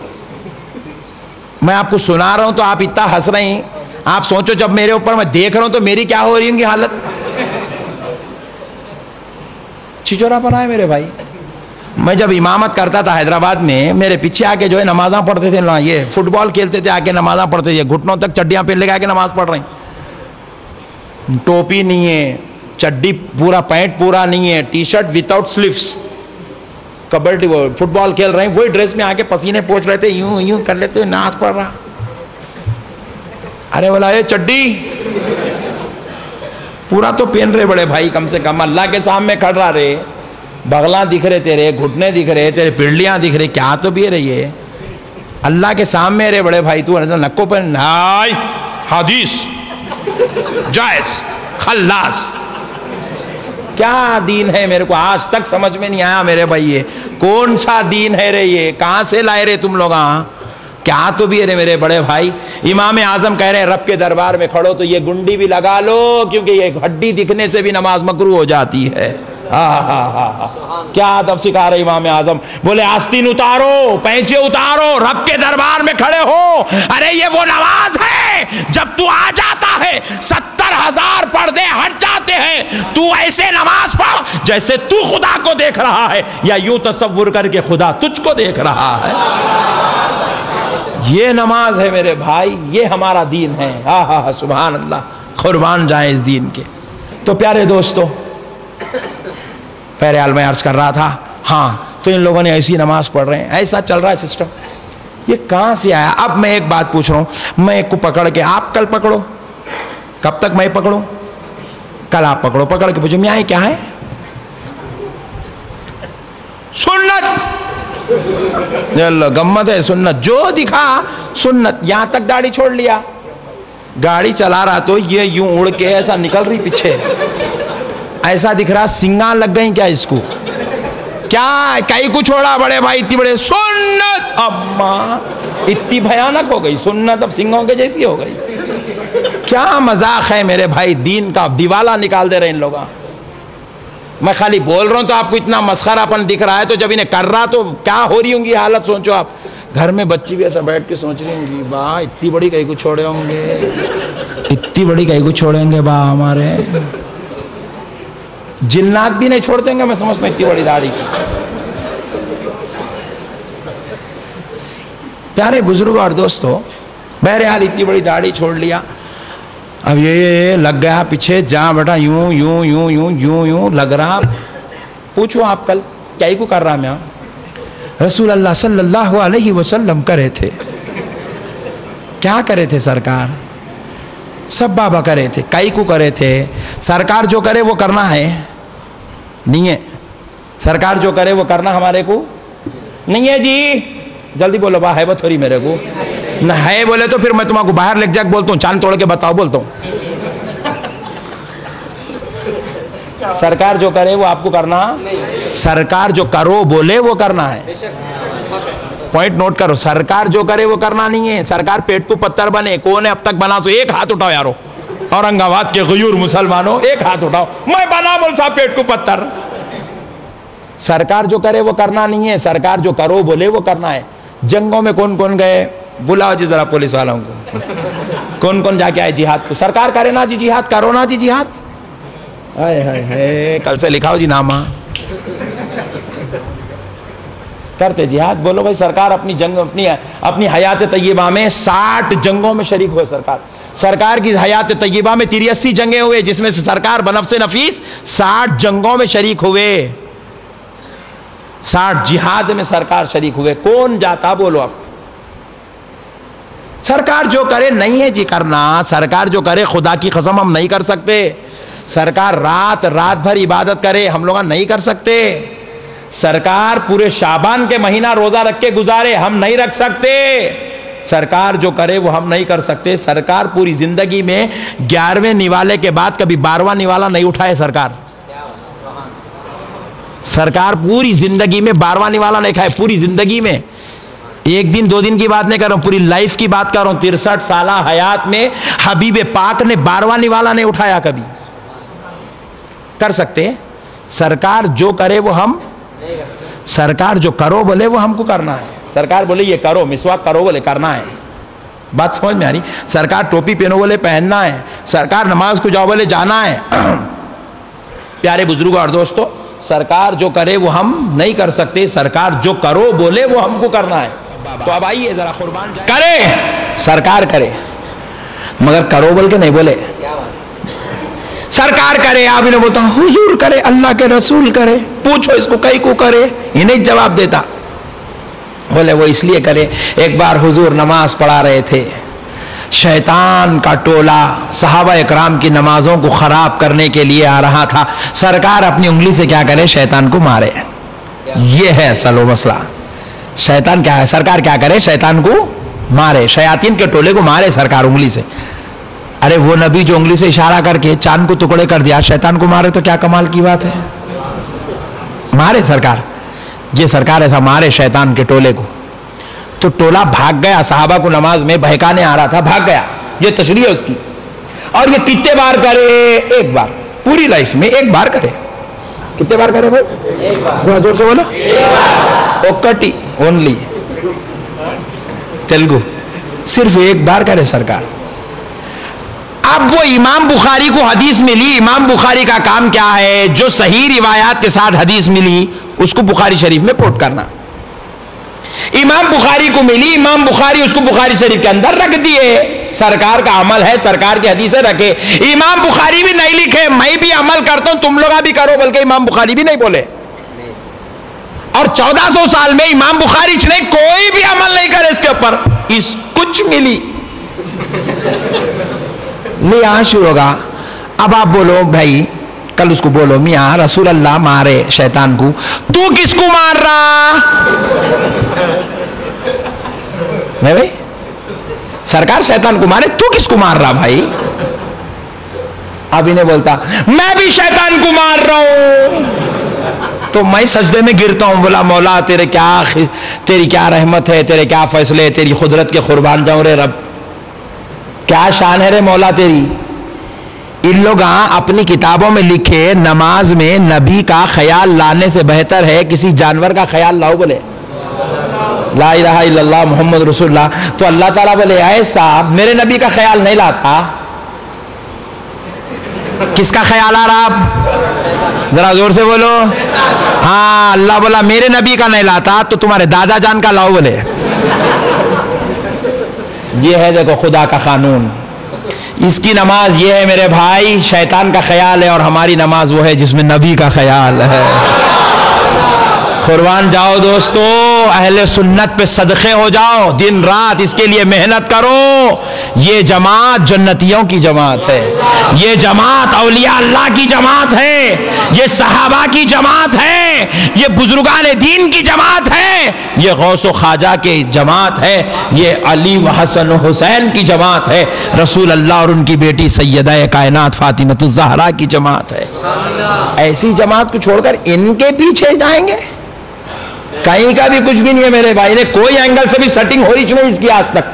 میں آپ کو سنا رہا ہوں تو آپ اتنا ہنس رہے ہیں، آپ سوچو جب میرے اوپر میں دیکھ رہا ہوں تو میری کیا ہو رہی ان کی حالت، چچورا پنا ہے میرے بھائی۔ میں جب امامت کرتا تھا حیدرآباد میں، میرے پیچھے آ کے جو ہے نمازاں پڑھتے تھے، یہ فٹ بال کھیلتے تھے، آ کے نمازاں پڑھتے تھے، گھٹنوں تک چڈیاں پہن لے کے آ کے نماز پڑھ رہے ہیں، ٹوپی نہیں ہے، چڈی پورا پینٹ پورا نہیں ہے، T shirt without sleeves, kabaddi football کھیل رہے ہیں، وہی ڈریس میں آ کے پسینے پوچھ رہے تھے، یوں یوں کر لیتے، نماز پڑھ رہا، ارے بولا یہ چڈی پورا تو پہن رہے بڑے بھائی، کم سے کم اللہ کے سامنے کھڑ رہا رہے، بغلاں دکھ رہے تیرے، گھٹنے دکھ رہے تیرے، پنڈلیاں دکھ رہے، کیا تو بھی رہی ہے اللہ کے سامنے رہے بڑے بھائی، تو نکو پر نائی حدیث جائز خلاص، کیا دین ہے؟ میرے کو آج تک سمجھ میں نہیں آیا میرے بھائی، یہ کون سا دین ہے رہے، یہ کہاں سے لائے رہے تم لوگ، ہاں کیا تو بھی رہے میرے بڑے بھائی۔ امام اعظم کہہ رہے ہیں رب کے دربار میں کھڑو تو یہ گنڈی بھی لگا لو، کیونکہ یہ ہڈی دکھنے سے بھی نماز مکروہ ہو جاتی ہے۔ ہاں ہاں ہاں کیا ادب سکھا رہے امام اعظم، بولے آستین اتارو، پینچے اتارو، رب کے دربار میں کھڑے ہو، ارے یہ وہ نماز ہے جب تو آ جاتا ہے ستر ہزار پردے ہٹ جاتے ہیں، تو ایسے نماز پڑھ جیسے تو خدا کو دیکھ رہا ہے، یا یوں تصور کر کے خدا تجھ کو دیکھ رہا ہے۔ یہ نماز ہے میرے بھائی، یہ ہمارا دین ہے، ہاں ہاں سبحان اللہ، قربان جائیں اس دین کے۔ تو پیارے دوستو، پہلے حال میں عرض کر رہا تھا، ہاں تو ان لوگوں نے ایسی نماز پڑھ رہے ہیں، ایسا چل رہا ہے سسٹم، یہ کہاں سے آیا؟ اب میں ایک بات پوچھ رہا ہوں، میں ایک کو پکڑ کے آپ کل پکڑو، کب تک میں پکڑوں؟ کل آپ پکڑو، پکڑ کے پوچھو میاں یہ کیا ہے؟ سنت اللہ گمت ہے سنت، جو دکھا سنت. یہاں تک داڑھی چھوڑ لیا، گاڑی چلا رہا تو یہ یوں اڑ کے ایسا نکل رہی پیچھے، ایسا دکھ رہا سنگاں لگ گئی کیا اس کو، کیا کئی کو چھوڑا بڑے بھائی اتنی بڑے سنت، اماں اتنی بھیانک ہو گئی سنت، اب سنگوں کے جیسی ہو گئی. کیا مذاق ہے میرے بھائی، دین کا دیوالا نکال دے رہے ان لوگاں. میں خالی بول رہا ہوں تو آپ کو اتنا مسخرہ پن دکھ رہا ہے، تو جب انہیں کر رہا تو کیا ہو رہی ہوں گی حالت سوچو آپ. گھر میں بچی بھی ایسا بیٹھ کے سوچ رہی ہوں گی، با اتنی بڑی کہیں کو چھوڑے ہوں گے، اتنی بڑی کہیں کو چھوڑے ہوں گے با ہمارے. جنات بھی نہیں چھوڑتے ہوں گے میں سمجھتا ہوں اتنی بڑی داڑھی کی. پیارے بزرگ اور دوستو، بہرحال اتنی بڑی داڑھی چھوڑ لیا. اب یہ لگ گیا پیچھے، جہاں بیٹا یوں یوں یوں یوں یوں یوں لگ رہا. پوچھو آپ کل کیا ہی کو کر رہا میں؟ رسول اللہ صلی اللہ علیہ وسلم کرے تھے. کیا کرے تھے سرکار؟ سب بابا کرے تھے، کئی کو کرے تھے. سرکار جو کرے وہ کرنا ہے نہیں ہے، سرکار جو کرے وہ کرنا ہمارے کو نہیں ہے. جی جلدی بولو، با ہے وہ تھوڑی میرے کو نہ ہے بولے تو پھر میں تمہارے کو باہر لے جا کے بولتا ہوں، چاند توڑ کے بتاؤ بولتا ہوں. سرکار جو کرے وہ آپ کو کرنا، سرکار جو کرو بولے وہ کرنا ہے. پوائنٹ نوٹ کرو، سرکار جو کرے وہ کرنا نہیں ہے. سرکار پیٹ کو پتھر بنے، کون ہے اب تک بنا سو؟ ایک ہاتھ اٹھاؤ یارو، اورنگ آباد کے غیور مسلمانوں ایک ہاتھ اٹھاؤ، میں بنا بول صاحب پیٹ کو پتھر. سرکار جو کرے وہ کرنا نہیں ہے، سرکار جو کرو بولے وہ کرنا ہے. جنگوں میں کون کون گئے؟ بلاؤ جی ذرا پولیس والوں کو. کون کون جا کے آئے جہاد کو؟ سرکار کرے نا جی جہاد، کرو نا جی جہاد. ہائے ہائے ہائے، کل سے لکھاؤ جی نامہ. کرتے جہاد، بولو بھائی سرکار اپنی جنگ اپنی اپنی حیات طیبہ میں ساٹھ جنگوں میں شریک ہوئے. سرکار سرکار کی حیات طیبہ میں تریاسی جنگیں ہوئے، جس میں سے سرکار بنفس نفیس ساٹھ جنگوں میں شریک ہوئے. ساٹھ جہاد میں سرکار شریک ہوئے. کون جاتا بولو اب؟ سرکار جو کرے نہیں ہے جی کرنا. سرکار جو کرے خدا کی قسم ہم نہیں کر سکتے. سرکار رات رات بھر عبادت کرے، ہم لوگ نہیں کر سکتے. سرکار پورے شعبان کے مہینہ روزہ رکھ کے گزارے، ہم نہیں رکھ سکتے. سرکار جو کرے وہ ہم نہیں کر سکتے. سرکار پوری زندگی میں گیارہویں نوالے کے بعد کبھی بارہواں نوالا نہیں اٹھائے. سرکار سرکار پوری زندگی میں بارہواں نوالا نہیں کھائے. پوری زندگی میں، ایک دن دو دن کی بات نہیں کر رہا ہوں، پوری لائف کی بات کر رہا ہوں. ترسٹھ سالہ حیات میں حبیب پاک نے بارہواں نوالا نہیں اٹھایا کبھی. کر سکتے؟ سرکار جو کرے وہ ہم، سرکار جو کرو بولے وہ ہم کو کرنا ہے. سرکار بولے یہ کرو، مسواک کرو بولے کرنا ہے. بات سمجھ میں آ رہی؟ سرکار ٹوپی پہنو بولے پہننا ہے. سرکار نماز کو جاؤ بولے جانا ہے. پیارے بزرگوں اور دوستو، سرکار جو کرے وہ ہم نہیں کر سکتے. سرکار جو کرو بولے وہ ہم کو کرنا ہے. تو اب آئیے ذرا قربان جائیں. کرے سرکار کرے، مگر کرو بول کے نہیں بولے. سرکار کرے، آپ انہیں بولتا ہوں حضور کرے، اللہ کے رسول کرے. پوچھو اس کو کئی کو کرے، یہ نہیں جواب دیتا. بولے وہ اس لیے کرے، ایک بار حضور نماز پڑھا رہے تھے، شیطان کا ٹولہ صحابہ اکرام کی نمازوں کو خراب کرنے کے لیے آ رہا تھا. سرکار اپنی انگلی سے کیا کرے؟ شیطان کو مارے. یہ ہے اصل و مسئلہ. شیطان کیا ہے؟ سرکار کیا کرے؟ شیطان کو مارے. شیاطین کے ٹولے کو مارے سرکار انگلی سے. ارے وہ نبی جو انگلی سے اشارہ کر کے چاند کو ٹکڑے کر دیا، شیطان کو مارے تو کیا کمال کی بات ہے. مارے سرکار. یہ سرکار ایسا مارے شیطان کے ٹولے کو تو ٹولہ بھاگ گیا. صحابہ کو نماز میں بہکانے آ رہا تھا، بھاگ گیا. یہ تشریح ہے اس کی. اور یہ کتنے بار کرے؟ ایک بار. پوری لائف میں ایک بار کرے. کتنے بار کرے بھائی؟ ایک بار. زور سے بولو. ایک بار. اوکٹی اونلی تیلگو. صرف ایک بار کرے سرکار. اب وہ امام بخاری کو حدیث ملی. امام بخاری کا کام کیا ہے؟ جو صحیح روایات کے ساتھ حدیث ملی اس کو بخاری شریف میں پوٹ کرنا. امام بخاری کو ملی، امام بخاری اس کو بخاری شریف کے اندر رکھ دیے. سرکار کا عمل ہے، سرکار کی حدیثیں رکھے. امام بخاری بھی نہیں لکھے، میں بھی عمل کرتا ہوں تم لوگ بھی کرو، بلکہ امام بخاری بھی نہیں بولے. اور چودہ سو سال میں امام بخاری نے کوئی بھی عمل نہیں کرے اس کے اوپر. اس کچھ ملی نہیں. آج شروع ہوگا. اب آپ بولو بھائی کل اس کو بولو میاں رسول اللہ مارے شیطان کو، تو کس کو مار رہا؟ نہیں بھائی، سرکار شیطان کو مارے، تو کس کو مار رہا بھائی؟ اب انہیں بولتا میں بھی شیطان کو مار رہا ہوں، تو میں سجدے میں گرتا ہوں، بولا مولا تیرے کیا تیری کیا رحمت ہے، تیرے کیا فیصلے، تیری قدرت کے قربان جاؤں رے رب، کیا شان ہے رے مولا تیری۔ ان لوگ اپنی کتابوں میں لکھے نماز میں نبی کا خیال لانے سے بہتر ہے کسی جانور کا خیال لاؤ، بولے لا الہ الا اللہ محمد رسول اللہ، تو اللہ تعالیٰ بولے اے صاحب میرے نبی کا خیال نہیں لاتا، کس کا خیال آ رہا آپ؟ ذرا زور سے بولو۔ ہاں اللہ بولا میرے نبی کا نہیں لاتا تو تمہارے دادا جان کا لاؤ، بولے یہ ہے دیکھو خدا کا قانون۔ اس کی نماز یہ ہے میرے بھائی، شیطان کا خیال ہے، اور ہماری نماز وہ ہے جس میں نبی کا خیال ہے۔ قربان جاؤ دوستو، اہل سنت پہ صدقے ہو جاؤ، دن رات اس کے لیے محنت کرو۔ یہ جماعت جنتیوں کی جماعت ہے، یہ جماعت اولیاء اللہ کی جماعت ہے، یہ صحابہ کی جماعت ہے، یہ بزرگان دین کی جماعت ہے، یہ غوث و خواجہ کی جماعت ہے، یہ علی و حسن و حسین کی جماعت ہے، رسول اللہ اور ان کی بیٹی سیدہ کائنات فاطمہ الزہرا کی جماعت ہے۔ ایسی جماعت کو چھوڑ کر ان کے پیچھے جائیں گے؟ کہیں کا بھی کچھ بھی نہیں ہے میرے بھائی نے، کوئی اینگل سے بھی سیٹنگ ہو رہی نہیں اس کی آج تک۔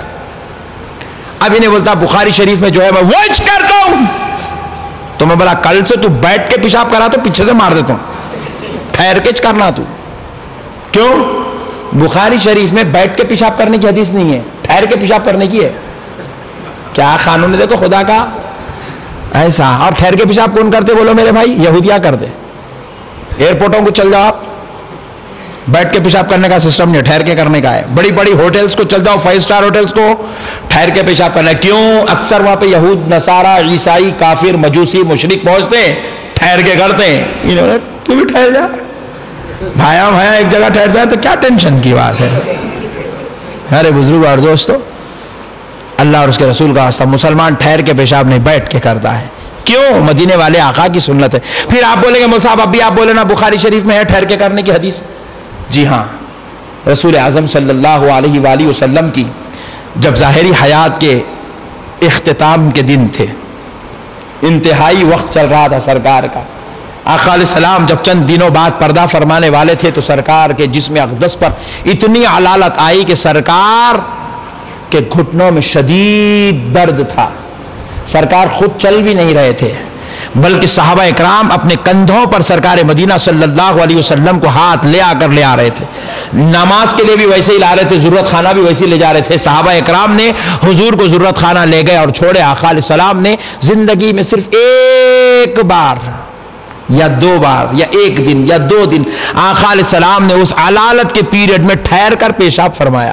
اب انہیں بولتا بخاری شریف میں جو ہے میں وائچ کرتا ہوں، تو میں بولا کل سے تو بیٹھ کے پیشاب کرا تو پیچھے سے مار دیتا ہوں، ٹھہر کے کرنا تو۔ کیوں؟ بخاری شریف میں بیٹھ کے پیشاب کرنے کی حدیث نہیں ہے، ٹھہر کے پیشاب کرنے کی ہے۔ کیا قانون ہے دیکھو خدا کا ایسا۔ اور ٹھہر کے پیشاب کون کرتے بولو میرے بھائی؟ یہودیاں کرتے۔ ایئرپورٹوں کو چل جاؤ آپ، بیٹھ کے پیشاب کرنے کا سسٹم نہیں، ٹھہر کے کرنے کا ہے۔ بڑی بڑی ہوٹلز کو چل جاؤ، فائیو سٹار ہوٹلز کو، ٹھہر کے پیشاب کرنا ہے۔ کیوں؟ اکثر وہاں پہ یہود نصارہ عیسائی کافر مجوسی مشرک پہنچتے ہیں، ٹھہر کے کرتے ہیں۔ انہوں نے تو بھی ٹھہر جا بھایا بھایا ایک جگہ ٹھہر جائے تو کیا ٹینشن کی بات ہے؟ ارے بزرگ اور دوستو، اللہ اور اس کے رسول کا واسطہ مسلمان ٹھہر کے پیشاب نہیں بیٹھ کے کرتا ہے۔ کیوں؟ مدینے والے آقا کی سنت ہے۔ پھر آپ بولیں گے مول صاحب اب بھی آپ بولے نا بخاری شریف میں ہے ٹھہر کے کرنے کی حدیث۔ جی ہاں، رسول اعظم صلی اللہ علیہ وآلہ وسلم کی جب ظاہری حیات کے اختتام کے دن تھے، انتہائی وقت چل رہا تھا سرکار کا، آقا علیہ السلام جب چند دنوں بعد پردہ فرمانے والے تھے تو سرکار کے جسم اقدس پر اتنی علالت آئی کہ سرکار کے گھٹنوں میں شدید درد تھا، سرکار خود چل بھی نہیں رہے تھے، بلکہ صحابہ اکرام اپنے کندھوں پر سرکار مدینہ صلی اللہ علیہ وسلم کو ہاتھ لے آ کر لے آ رہے تھے، نماز کے لیے بھی ویسے ہی لا رہے تھے، ضرورت خانہ بھی ویسے ہی لے جا رہے تھے۔ صحابہ اکرام نے حضور کو ضرورت خانہ لے گئے اور چھوڑے۔ آقا علیہ السلام نے زندگی میں صرف ایک بار یا دو بار یا ایک دن یا دو دن آقا علیہ السلام نے اس علالت کے پیریڈ میں ٹھہر کر پیشاب فرمایا۔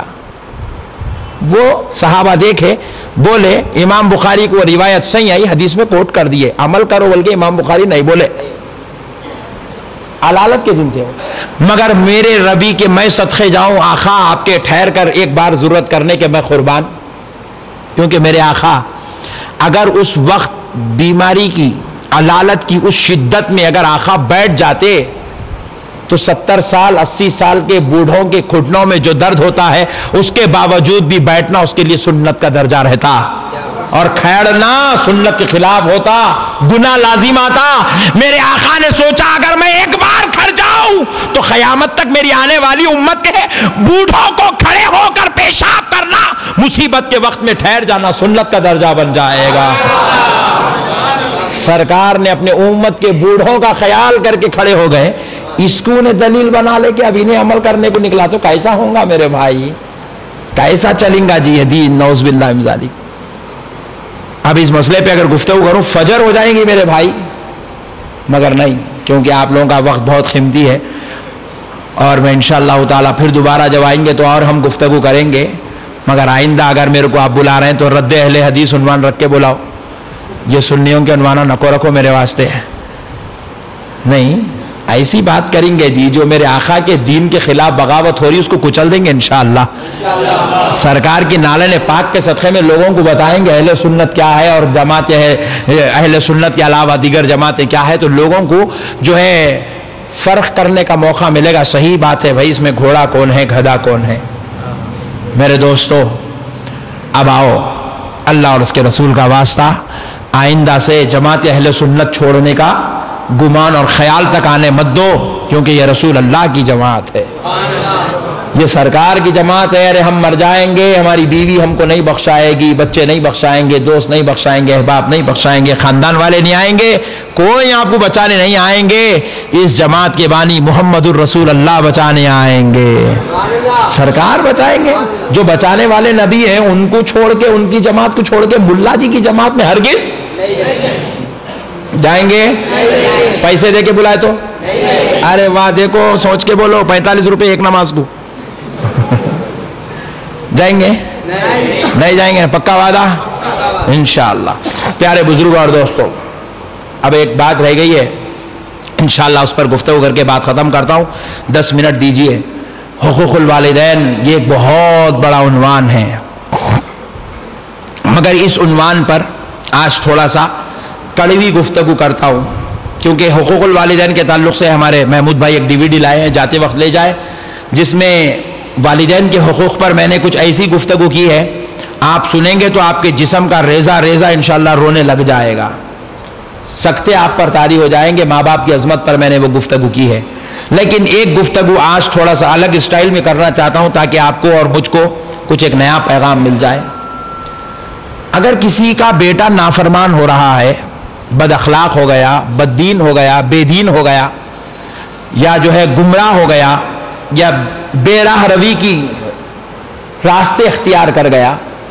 وہ صحابہ دیکھے، بولے، امام بخاری کو روایت صحیح آئی، حدیث میں کوٹ کر دیے، عمل کرو، بلکہ امام بخاری نہیں بولے، علالت کے دن تھے۔ مگر میرے ربی کے میں صدقے جاؤں آقا آپ کے ٹھہر کر ایک بار ضرورت کرنے کے میں قربان، کیونکہ میرے آقا اگر اس وقت بیماری کی علالت کی اس شدت میں اگر آقا بیٹھ جاتے تو ستر سال اسی سال کے بوڑھوں کے گھٹنوں میں جو درد ہوتا ہے اس کے باوجود بھی بیٹھنا اس کے لیے سنت کا درجہ رہتا، اور کھیڑنا سنت کے خلاف ہوتا، گناہ لازم آتا۔ میرے آقا نے سوچا اگر میں ایک بار کھڑ جاؤں تو قیامت تک میری آنے والی امت کے بوڑھوں کو کھڑے ہو کر پیشاب کرنا، مصیبت کے وقت میں ٹھہر جانا سنت کا درجہ بن جائے گا۔ سرکار نے اپنے امت کے بوڑھوں کا خیال کر کے کھڑے ہو گئے، اس کو نے دلیل بنا لے کہ اب انہیں عمل کرنے کو نکلا تو کیسا ہوں گا میرے بھائی، کیسا چلیں گا جی یہ دین، نعوذ باللہ من ذالک۔ اب اس مسئلے پہ اگر گفتگو کروں فجر ہو جائیں گی میرے بھائی، مگر نہیں، کیونکہ آپ لوگوں کا وقت بہت قیمتی ہے، اور میں انشاءاللہ تعالیٰ پھر دوبارہ جب آئیں گے تو اور ہم گفتگو کریں گے، مگر آئندہ اگر میرے کو آپ بلا رہے ہیں تو رد اہل حدیث عنوان رکھ کے بلاؤ، یہ سنیوں کے عنوانہ نکو رکھو میرے واسطے، نہیں ایسی بات کریں گے جی جو میرے آقا کے دین کے خلاف بغاوت ہو رہی اس کو کچل دیں گے انشاءاللہ. سرکار کی نالے نے پاک کے صدقے میں لوگوں کو بتائیں گے اہل سنت کیا ہے اور جماعت ہے اہل سنت کے علاوہ دیگر جماعتیں کیا ہے, تو لوگوں کو جو ہے فرق کرنے کا موقع ملے گا. صحیح بات ہے بھائی, اس میں گھوڑا کون ہے گدھا کون ہے. میرے دوستو اب آؤ, اللہ اور اس کے رسول کا واسطہ آئندہ سے جماعت اہل سنت چھوڑنے کا گمان اور خیال تک آنے مت دو, کیونکہ یہ رسول اللہ کی جماعت ہے, یہ سرکار کی جماعت ہے. ارے ہم مر جائیں گے, ہماری بیوی ہم کو نہیں بخشائے گی, بچے نہیں بخشائیں گے, دوست نہیں بخشائیں گے, احباب نہیں بخشائیں گے, خاندان والے نہیں آئیں گے, کوئی آپ کو بچانے نہیں آئیں گے. اس جماعت کے بانی محمد الرسول اللہ بچانے آئیں گے, سرکار بچائیں گے. جو بچانے والے نبی ہیں ان کو چھوڑ کے, ان کی جماعت کو چھوڑ کے ملا جی کی جماعت میں ہرگز جائیں گے؟ پیسے دے کے بلائے تو ارے واہ, دیکھو سوچ کے بولو, پینتالیس روپے ایک نماز کو. جائیں گے؟ نہیں جائیں گے, پکا وعدہ انشاءاللہ. پیارے بزرگ اور دوستو, اب ایک بات رہ گئی ہے, انشاءاللہ اس پر گفتگو کر کے بات ختم کرتا ہوں. دس منٹ دیجئے. حقوق الوالدین یہ ایک بہت بڑا عنوان ہے, مگر اس عنوان پر آج تھوڑا سا کڑوی گفتگو کرتا ہوں, کیونکہ حقوق الوالدین کے تعلق سے ہمارے محمود بھائی ایک ڈی وی ڈی لائے ہیں, جاتے وقت لے جائے, جس میں والدین کے حقوق پر میں نے کچھ ایسی گفتگو کی ہے, آپ سنیں گے تو آپ کے جسم کا ریزہ ریزہ انشاءاللہ رونے لگ جائے گا, سکتے آپ پر طاری ہو جائیں گے. ماں باپ کی عظمت پر میں نے وہ گفتگو کی ہے, لیکن ایک گفتگو آج تھوڑا سا الگ اسٹائل میں کرنا چاہتا ہوں تاکہ آپ کو اور مجھ کو کچھ ایک نیا پیغام مل جائے. اگر کسی کا بیٹا نافرمان ہو رہا ہے, بد اخلاق ہو گیا, بد دین ہو گیا, بے دین ہو گیا, یا جو ہے گمراہ ہو گیا, یا بے راہ روی کی راستے اختیار کر گیا,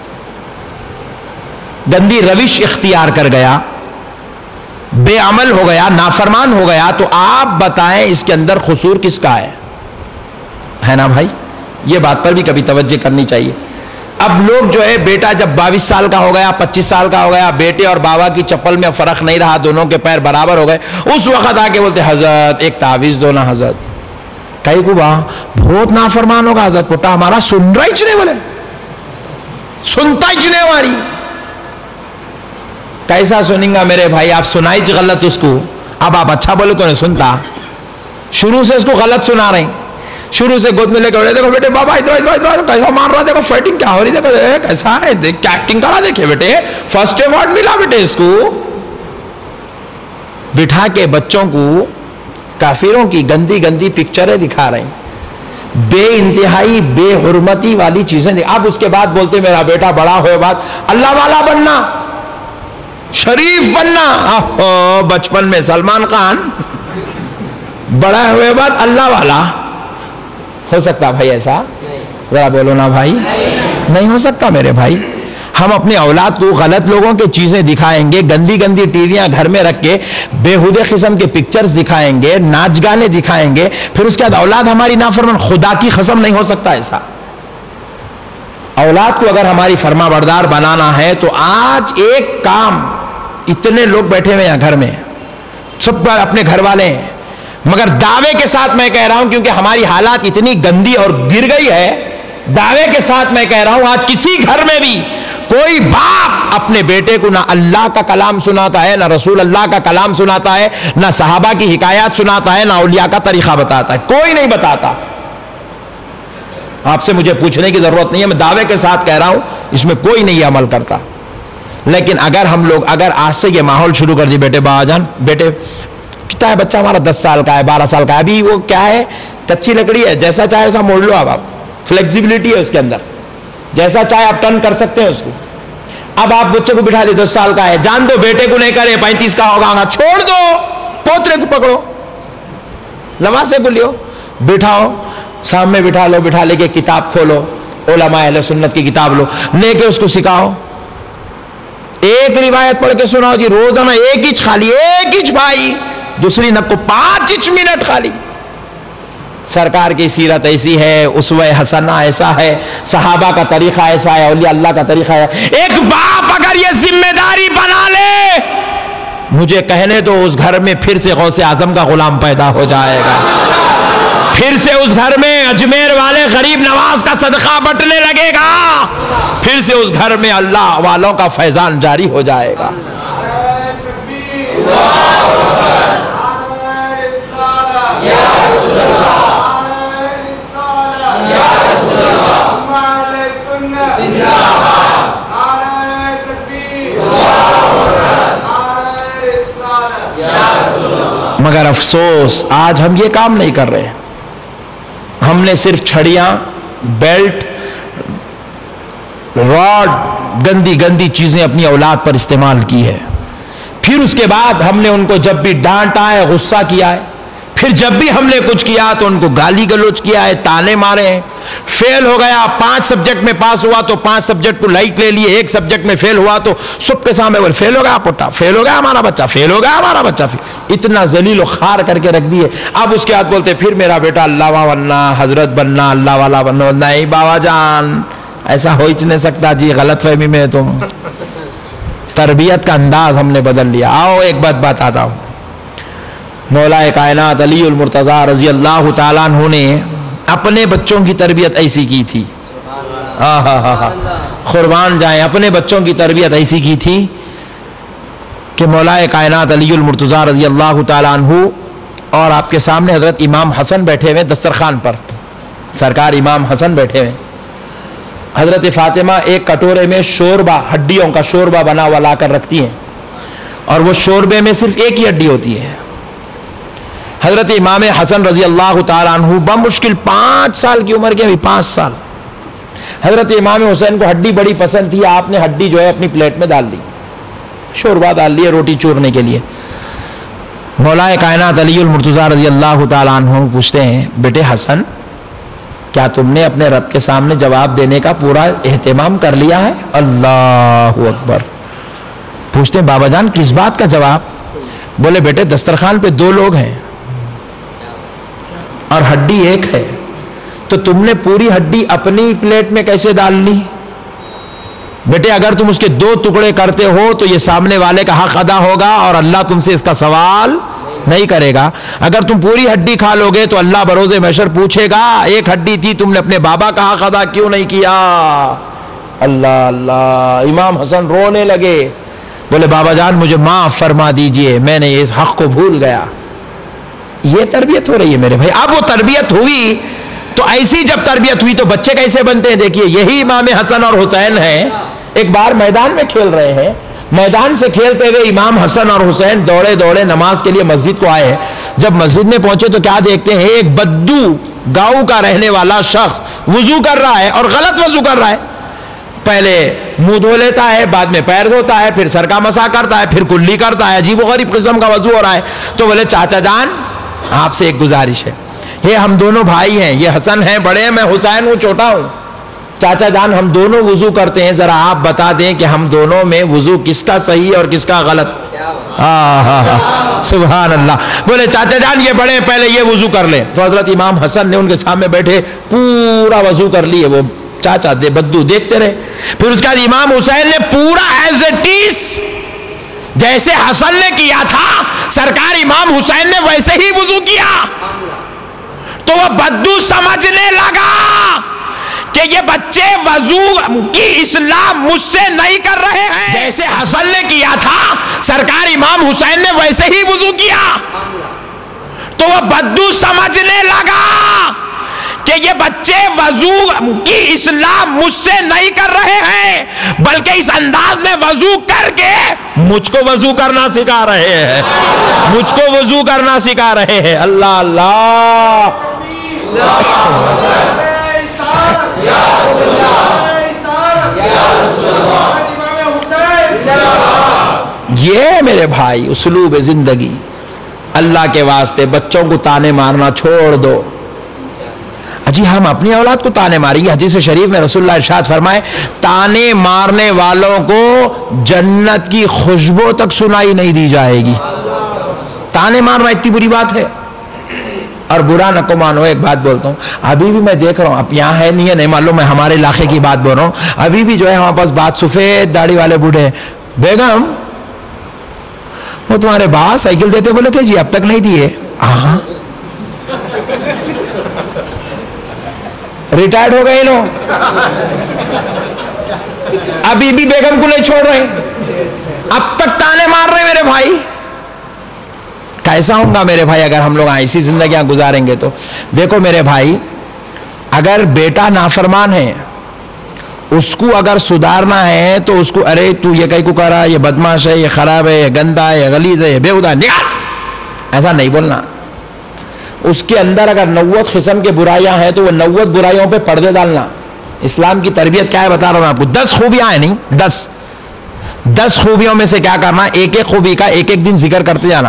گندی روش اختیار کر گیا, بے عمل ہو گیا, نافرمان ہو گیا, تو آپ بتائیں اس کے اندر قصور کس کا ہے؟ ہے نا بھائی, یہ بات پر بھی کبھی توجہ کرنی چاہیے. اب لوگ جو ہے بیٹا جب باویس سال کا ہو گیا, پچیس سال کا ہو گیا, بیٹے اور بابا کی چپل میں فرق نہیں رہا, دونوں کے پیر برابر ہو گئے, اس وقت آ کے بولتے حضرت ایک تعویذ دو نا حضرت. کئی کو با بہت نافرمان ہوگا حضرت, پٹا ہمارا سن رہا ہی چنے بولے, سنتا ہی چنے ہماری. کیسا سنیں گا میرے بھائی, آپ سنائی چ غلط اس کو, اب آپ اچھا بولے تو نہیں سنتا, شروع سے اس کو غلط سنا رہے ہیں, شروع سے گود میں لے کر دیکھو بیٹے بابا ادھر ادھر ادھر کیسا مار رہا, دیکھو فائٹنگ کیا ہو رہی, دیکھو کیسا ہے, دیکھ کیا ایکٹنگ کرا, دیکھے بیٹے فرسٹ ایوارڈ ملا بیٹے اس کو. بٹھا کے بچوں کو کافروں کی گندی گندی پکچریں دکھا رہے ہیں, بے انتہائی بے حرمتی والی چیزیں. اب اس کے بعد بولتے میرا بیٹا بڑا ہوئے بعد اللہ والا بننا, شریف بننا. بچپن میں سلمان خان, بڑا ہوئے بعد اللہ والا. ہو سکتا بھائی ایسا؟ ذرا بولو نا بھائی, نہیں ہو سکتا میرے بھائی. ہم اپنے اولاد کو غلط لوگوں کے چیزیں دکھائیں گے, گندی گندی ٹیویاں گھر میں رکھ کے بےہودے قسم کے پکچرز دکھائیں گے, ناچ گانے دکھائیں گے, پھر اس کے بعد اولاد ہماری نافرمان. خدا کی قسم نہیں ہو سکتا ایسا. اولاد کو اگر ہماری فرما بردار بنانا ہے تو آج ایک کام, اتنے لوگ بیٹھے ہوئے ہیں گھر میں, سب اپنے گھر والے ہیں, مگر دعوے کے ساتھ میں کہہ رہا ہوں کیونکہ ہماری حالات اتنی گندی اور گر گئی ہے, دعوے کے ساتھ میں کہہ رہا ہوں آج کسی گھر میں بھی کوئی باپ اپنے بیٹے کو نہ اللہ کا کلام سناتا ہے, نہ رسول اللہ کا کلام سناتا ہے, نہ صحابہ کی حکایات سناتا ہے, نہ اولیاء کا طریقہ بتاتا ہے, کوئی نہیں بتاتا. آپ سے مجھے پوچھنے کی ضرورت نہیں ہے, میں دعوے کے ساتھ کہہ رہا ہوں اس میں کوئی نہیں عمل کرتا. لیکن اگر ہم لوگ اگر آج سے یہ ماحول شروع کر دی, بیٹے بابا جان بیٹے کتنا ہے بچہ ہمارا, دس سال کا ہے, بارہ سال کا ہے, ابھی وہ کیا ہے کچی لکڑی ہے, جیسا چاہے ایسا موڑ لو. اب آپ فلیکسیبلٹی ہے اس کے اندر, جیسا چاہے آپ ٹرن کر سکتے ہیں اس کو. اب آپ بچے کو بٹھا دے, دس سال کا ہے, جان دو بیٹے کو نہیں کرے, پینتیس کا ہوگا, چھوڑ دو, پوترے کو پکڑو, نمازیں کو لیو, بٹھاؤ, سامنے بٹھا لو, بٹھا لے کے کتاب کھولو, علماء اہل سنت کی کتاب لو, لے کے اس کو سکھاؤ. ایک روایت پڑھ کے سناؤ جی, روزانہ ایک انچ خالی, ایک انچ بھائی, دوسری نک کو پانچ انچ منٹ خالی. سرکار کی سیرت ایسی ہے, اسوہ حسنہ ایسا ہے, صحابہ کا طریقہ ایسا ہے, اولیاء اللہ کا طریقہ ہے. ایک باپ اگر یہ ذمہ داری بنا لے مجھے کہنے دو اس گھر میں پھر سے غوث اعظم کا غلام پیدا ہو جائے گا، پھر سے اس گھر میں اجمیر والے غریب نواز کا صدقہ بٹنے لگے گا، پھر سے اس گھر میں اللہ والوں کا فیضان جاری ہو جائے گا۔ مگر افسوس آج ہم یہ کام نہیں کر رہے، ہم نے صرف چھڑیاں، بیلٹ، راڈ، گندی گندی چیزیں اپنی اولاد پر استعمال کی ہے، پھر اس کے بعد ہم نے ان کو جب بھی ڈانٹا ہے غصہ کیا ہے، پھر جب بھی ہم نے کچھ کیا تو ان کو گالی گلوچ کیا ہے، تانے مارے ہیں۔ فیل ہو گیا، پانچ سبجیکٹ میں پاس ہوا تو پانچ سبجیکٹ کو لائٹ لے لیے، ایک سبجیکٹ میں فیل ہوا تو سب کے سامنے بولے فیل ہو گیا پٹا، فیل ہو گیا ہمارا بچہ، فیل ہو گیا ہمارا بچہ، اتنا ذلیل و خوار کر کے رکھ دیے۔ اب اس کے بعد بولتے پھر میرا بیٹا اللہ بننا، حضرت بننا، اللہ والا بننا۔ نہیں بابا جان، ایسا ہو ہی نہیں سکتا جی، غلط فہمی میں تم۔ تربیت کا انداز ہم نے بدل لیا۔ آؤ ایک بات بتاتا ہوں، مولا کائنات علی المرتضیٰ رضی اللہ تعالیٰ عنہ نے اپنے بچوں کی تربیت ایسی کی تھی، قربان جائیں، اپنے بچوں کی تربیت ایسی کی تھی کہ مولا کائنات علی المرتضیٰ رضی اللہ تعالیٰ عنہ اور آپ کے سامنے حضرت امام حسن بیٹھے ہوئے دسترخوان پر، سرکار امام حسن بیٹھے ہوئے، حضرت فاطمہ ایک کٹورے میں شوربہ، ہڈیوں کا شوربہ بنا ہوا لا کر رکھتی ہیں، اور وہ شوربے میں صرف ایک ہی ہڈی ہوتی ہے۔ حضرت امام حسن رضی اللہ تعالیٰ عنہ بمشکل پانچ سال کی عمر کے، بھی پانچ سال، حضرت امام حسین کو ہڈی بڑی پسند تھی، آپ نے ہڈی جو ہے اپنی پلیٹ میں ڈال لی، شوربہ ڈال لیے روٹی چورنے کے لیے۔ مولا کائنات علی المرتضیٰ رضی اللہ تعالیٰ عنہ پوچھتے ہیں بیٹے حسن، کیا تم نے اپنے رب کے سامنے جواب دینے کا پورا اہتمام کر لیا ہے؟ اللہ اکبر۔ پوچھتے ہیں بابا جان کس بات کا جواب؟ بولے بیٹے دسترخوان پہ دو لوگ ہیں اور ہڈی ایک ہے، تو تم نے پوری ہڈی اپنی پلیٹ میں کیسے ڈال لی؟ بیٹے اگر تم اس کے دو ٹکڑے کرتے ہو تو یہ سامنے والے کا حق ادا ہوگا اور اللہ تم سے اس کا سوال نہیں کرے گا۔ اگر تم پوری ہڈی کھا لو گے تو اللہ بروز محشر پوچھے گا ایک ہڈی تھی تم نے اپنے بابا کا حق ادا کیوں نہیں کیا؟ اللہ اللہ۔ امام حسن رونے لگے، بولے بابا جان مجھے معاف فرما دیجئے، میں نے اس حق کو بھول گیا۔ یہ تربیت ہو رہی ہے میرے بھائی۔ اب وہ تربیت ہوئی تو ایسی جب تربیت ہوئی تو بچے کیسے بنتے ہیں؟ دیکھیے یہی امام حسن اور حسین ہیں، ایک بار میدان میں کھیل رہے ہیں، میدان سے کھیلتے ہوئے امام حسن اور حسین دوڑے دوڑے نماز کے لیے مسجد کو آئے۔ جب مسجد میں پہنچے تو کیا دیکھتے ہیں؟ ایک بدو گاؤں کا رہنے والا شخص وضو کر رہا ہے اور غلط وضو کر رہا ہے، پہلے منہ دھو لیتا ہے، بعد میں پیر دھوتا ہے، پھر سر کا مسح کرتا ہے، پھر کلی کرتا ہے، عجیب و غریب قسم کا وضو ہو رہا ہے۔ تو بولے چاچا جان آپ سے ایک گزارش ہے، یہ ہم دونوں بھائی ہیں، یہ حسن ہیں بڑے ہیں، میں حسین ہوں چھوٹا ہوں، چاچا جان ہم دونوں وضو کرتے ہیں، ذرا آپ بتا دیں کہ ہم دونوں میں وضو کس کا صحیح اور کس کا غلط؟ سبحان اللہ۔ بولے چاچا جان یہ بڑے ہیں پہلے یہ وضو کر لیں۔ تو حضرت امام حسن نے ان کے سامنے بیٹھے پورا وضو کر لیے، وہ چاچا دے بدو دیکھتے رہے۔ پھر اس کے بعد امام حسین نے پورا ایز اٹ از جیسے حسن نے کیا تھا سرکار امام حسین نے ویسے ہی وضو کیا، تو وہ بدو سمجھنے لگا کہ یہ بچے وضو کی اصلاح مجھ سے نہیں کر رہے ہیں، جیسے حسن نے کیا تھا سرکار امام حسین نے ویسے ہی وضو کیا، تو وہ بدو سمجھنے لگا کہ یہ بچے وضو کی اصلاح مجھ سے نہیں کر رہے ہیں بلکہ اس انداز میں وضو کر کے مجھ کو وضو کرنا سکھا رہے ہیں، مجھ کو وضو کرنا سکھا رہے ہیں۔ اللہ اللہ۔ یہ میرے بھائی اسلوب زندگی۔ اللہ کے واسطے بچوں کو تانے مارنا چھوڑ دو۔ جی ہم اپنی اولاد کو تانے ماریں گے؟ حدیث شریف میں رسول اللہ ارشاد فرمائے تانے مارنے والوں کو جنت کی خوشبو تک سنائی نہیں دی جائے گی۔ تانے مارنا اتنی بری بات ہے، اور برا نہ کو مانو۔ ایک بات بولتا ہوں، ابھی بھی میں دیکھ رہا ہوں، اب یہاں ہے نہیں ہے نہیں معلوم، میں ہمارے علاقے کی بات بول رہا ہوں، ابھی بھی جو ہے ہمارے پاس بات سفید داڑھی والے بوڑھے، بیگم وہ تمہارے باپ سائیکل دیتے بولے تھے جی اب تک نہیں دیے. ہاں ریٹائرڈ ہو گئے لوگ, ابھی بھی بیگم کو نہیں چھوڑ رہے, اب تک تانے مار رہے میرے بھائی. کیسا ہوں گا میرے بھائی اگر ہم لوگ ایسی زندگیاں گزاریں گے تو؟ دیکھو میرے بھائی, اگر بیٹا نافرمان ہے اس کو اگر سدھارنا ہے تو اس کو ارے تو یہ کہیں کو کر رہا, یہ بدماش ہے, یہ خراب ہے, یہ گندا ہے, یہ غلیظ ہے, یہ بےہودہ ہے, نکال, ایسا نہیں بولنا. اس کے اندر اگر نوت قسم کے برائیاں ہیں تو وہ نوت برائیوں پہ پردے ڈالنا. اسلام کی تربیت کیا ہے بتا رہا ہوں آپ کو. دس خوبیاں ہیں, نہیں دس دس خوبیوں میں سے کیا کرنا, ایک ایک خوبی کا ایک ایک دن ذکر کرتے جانا,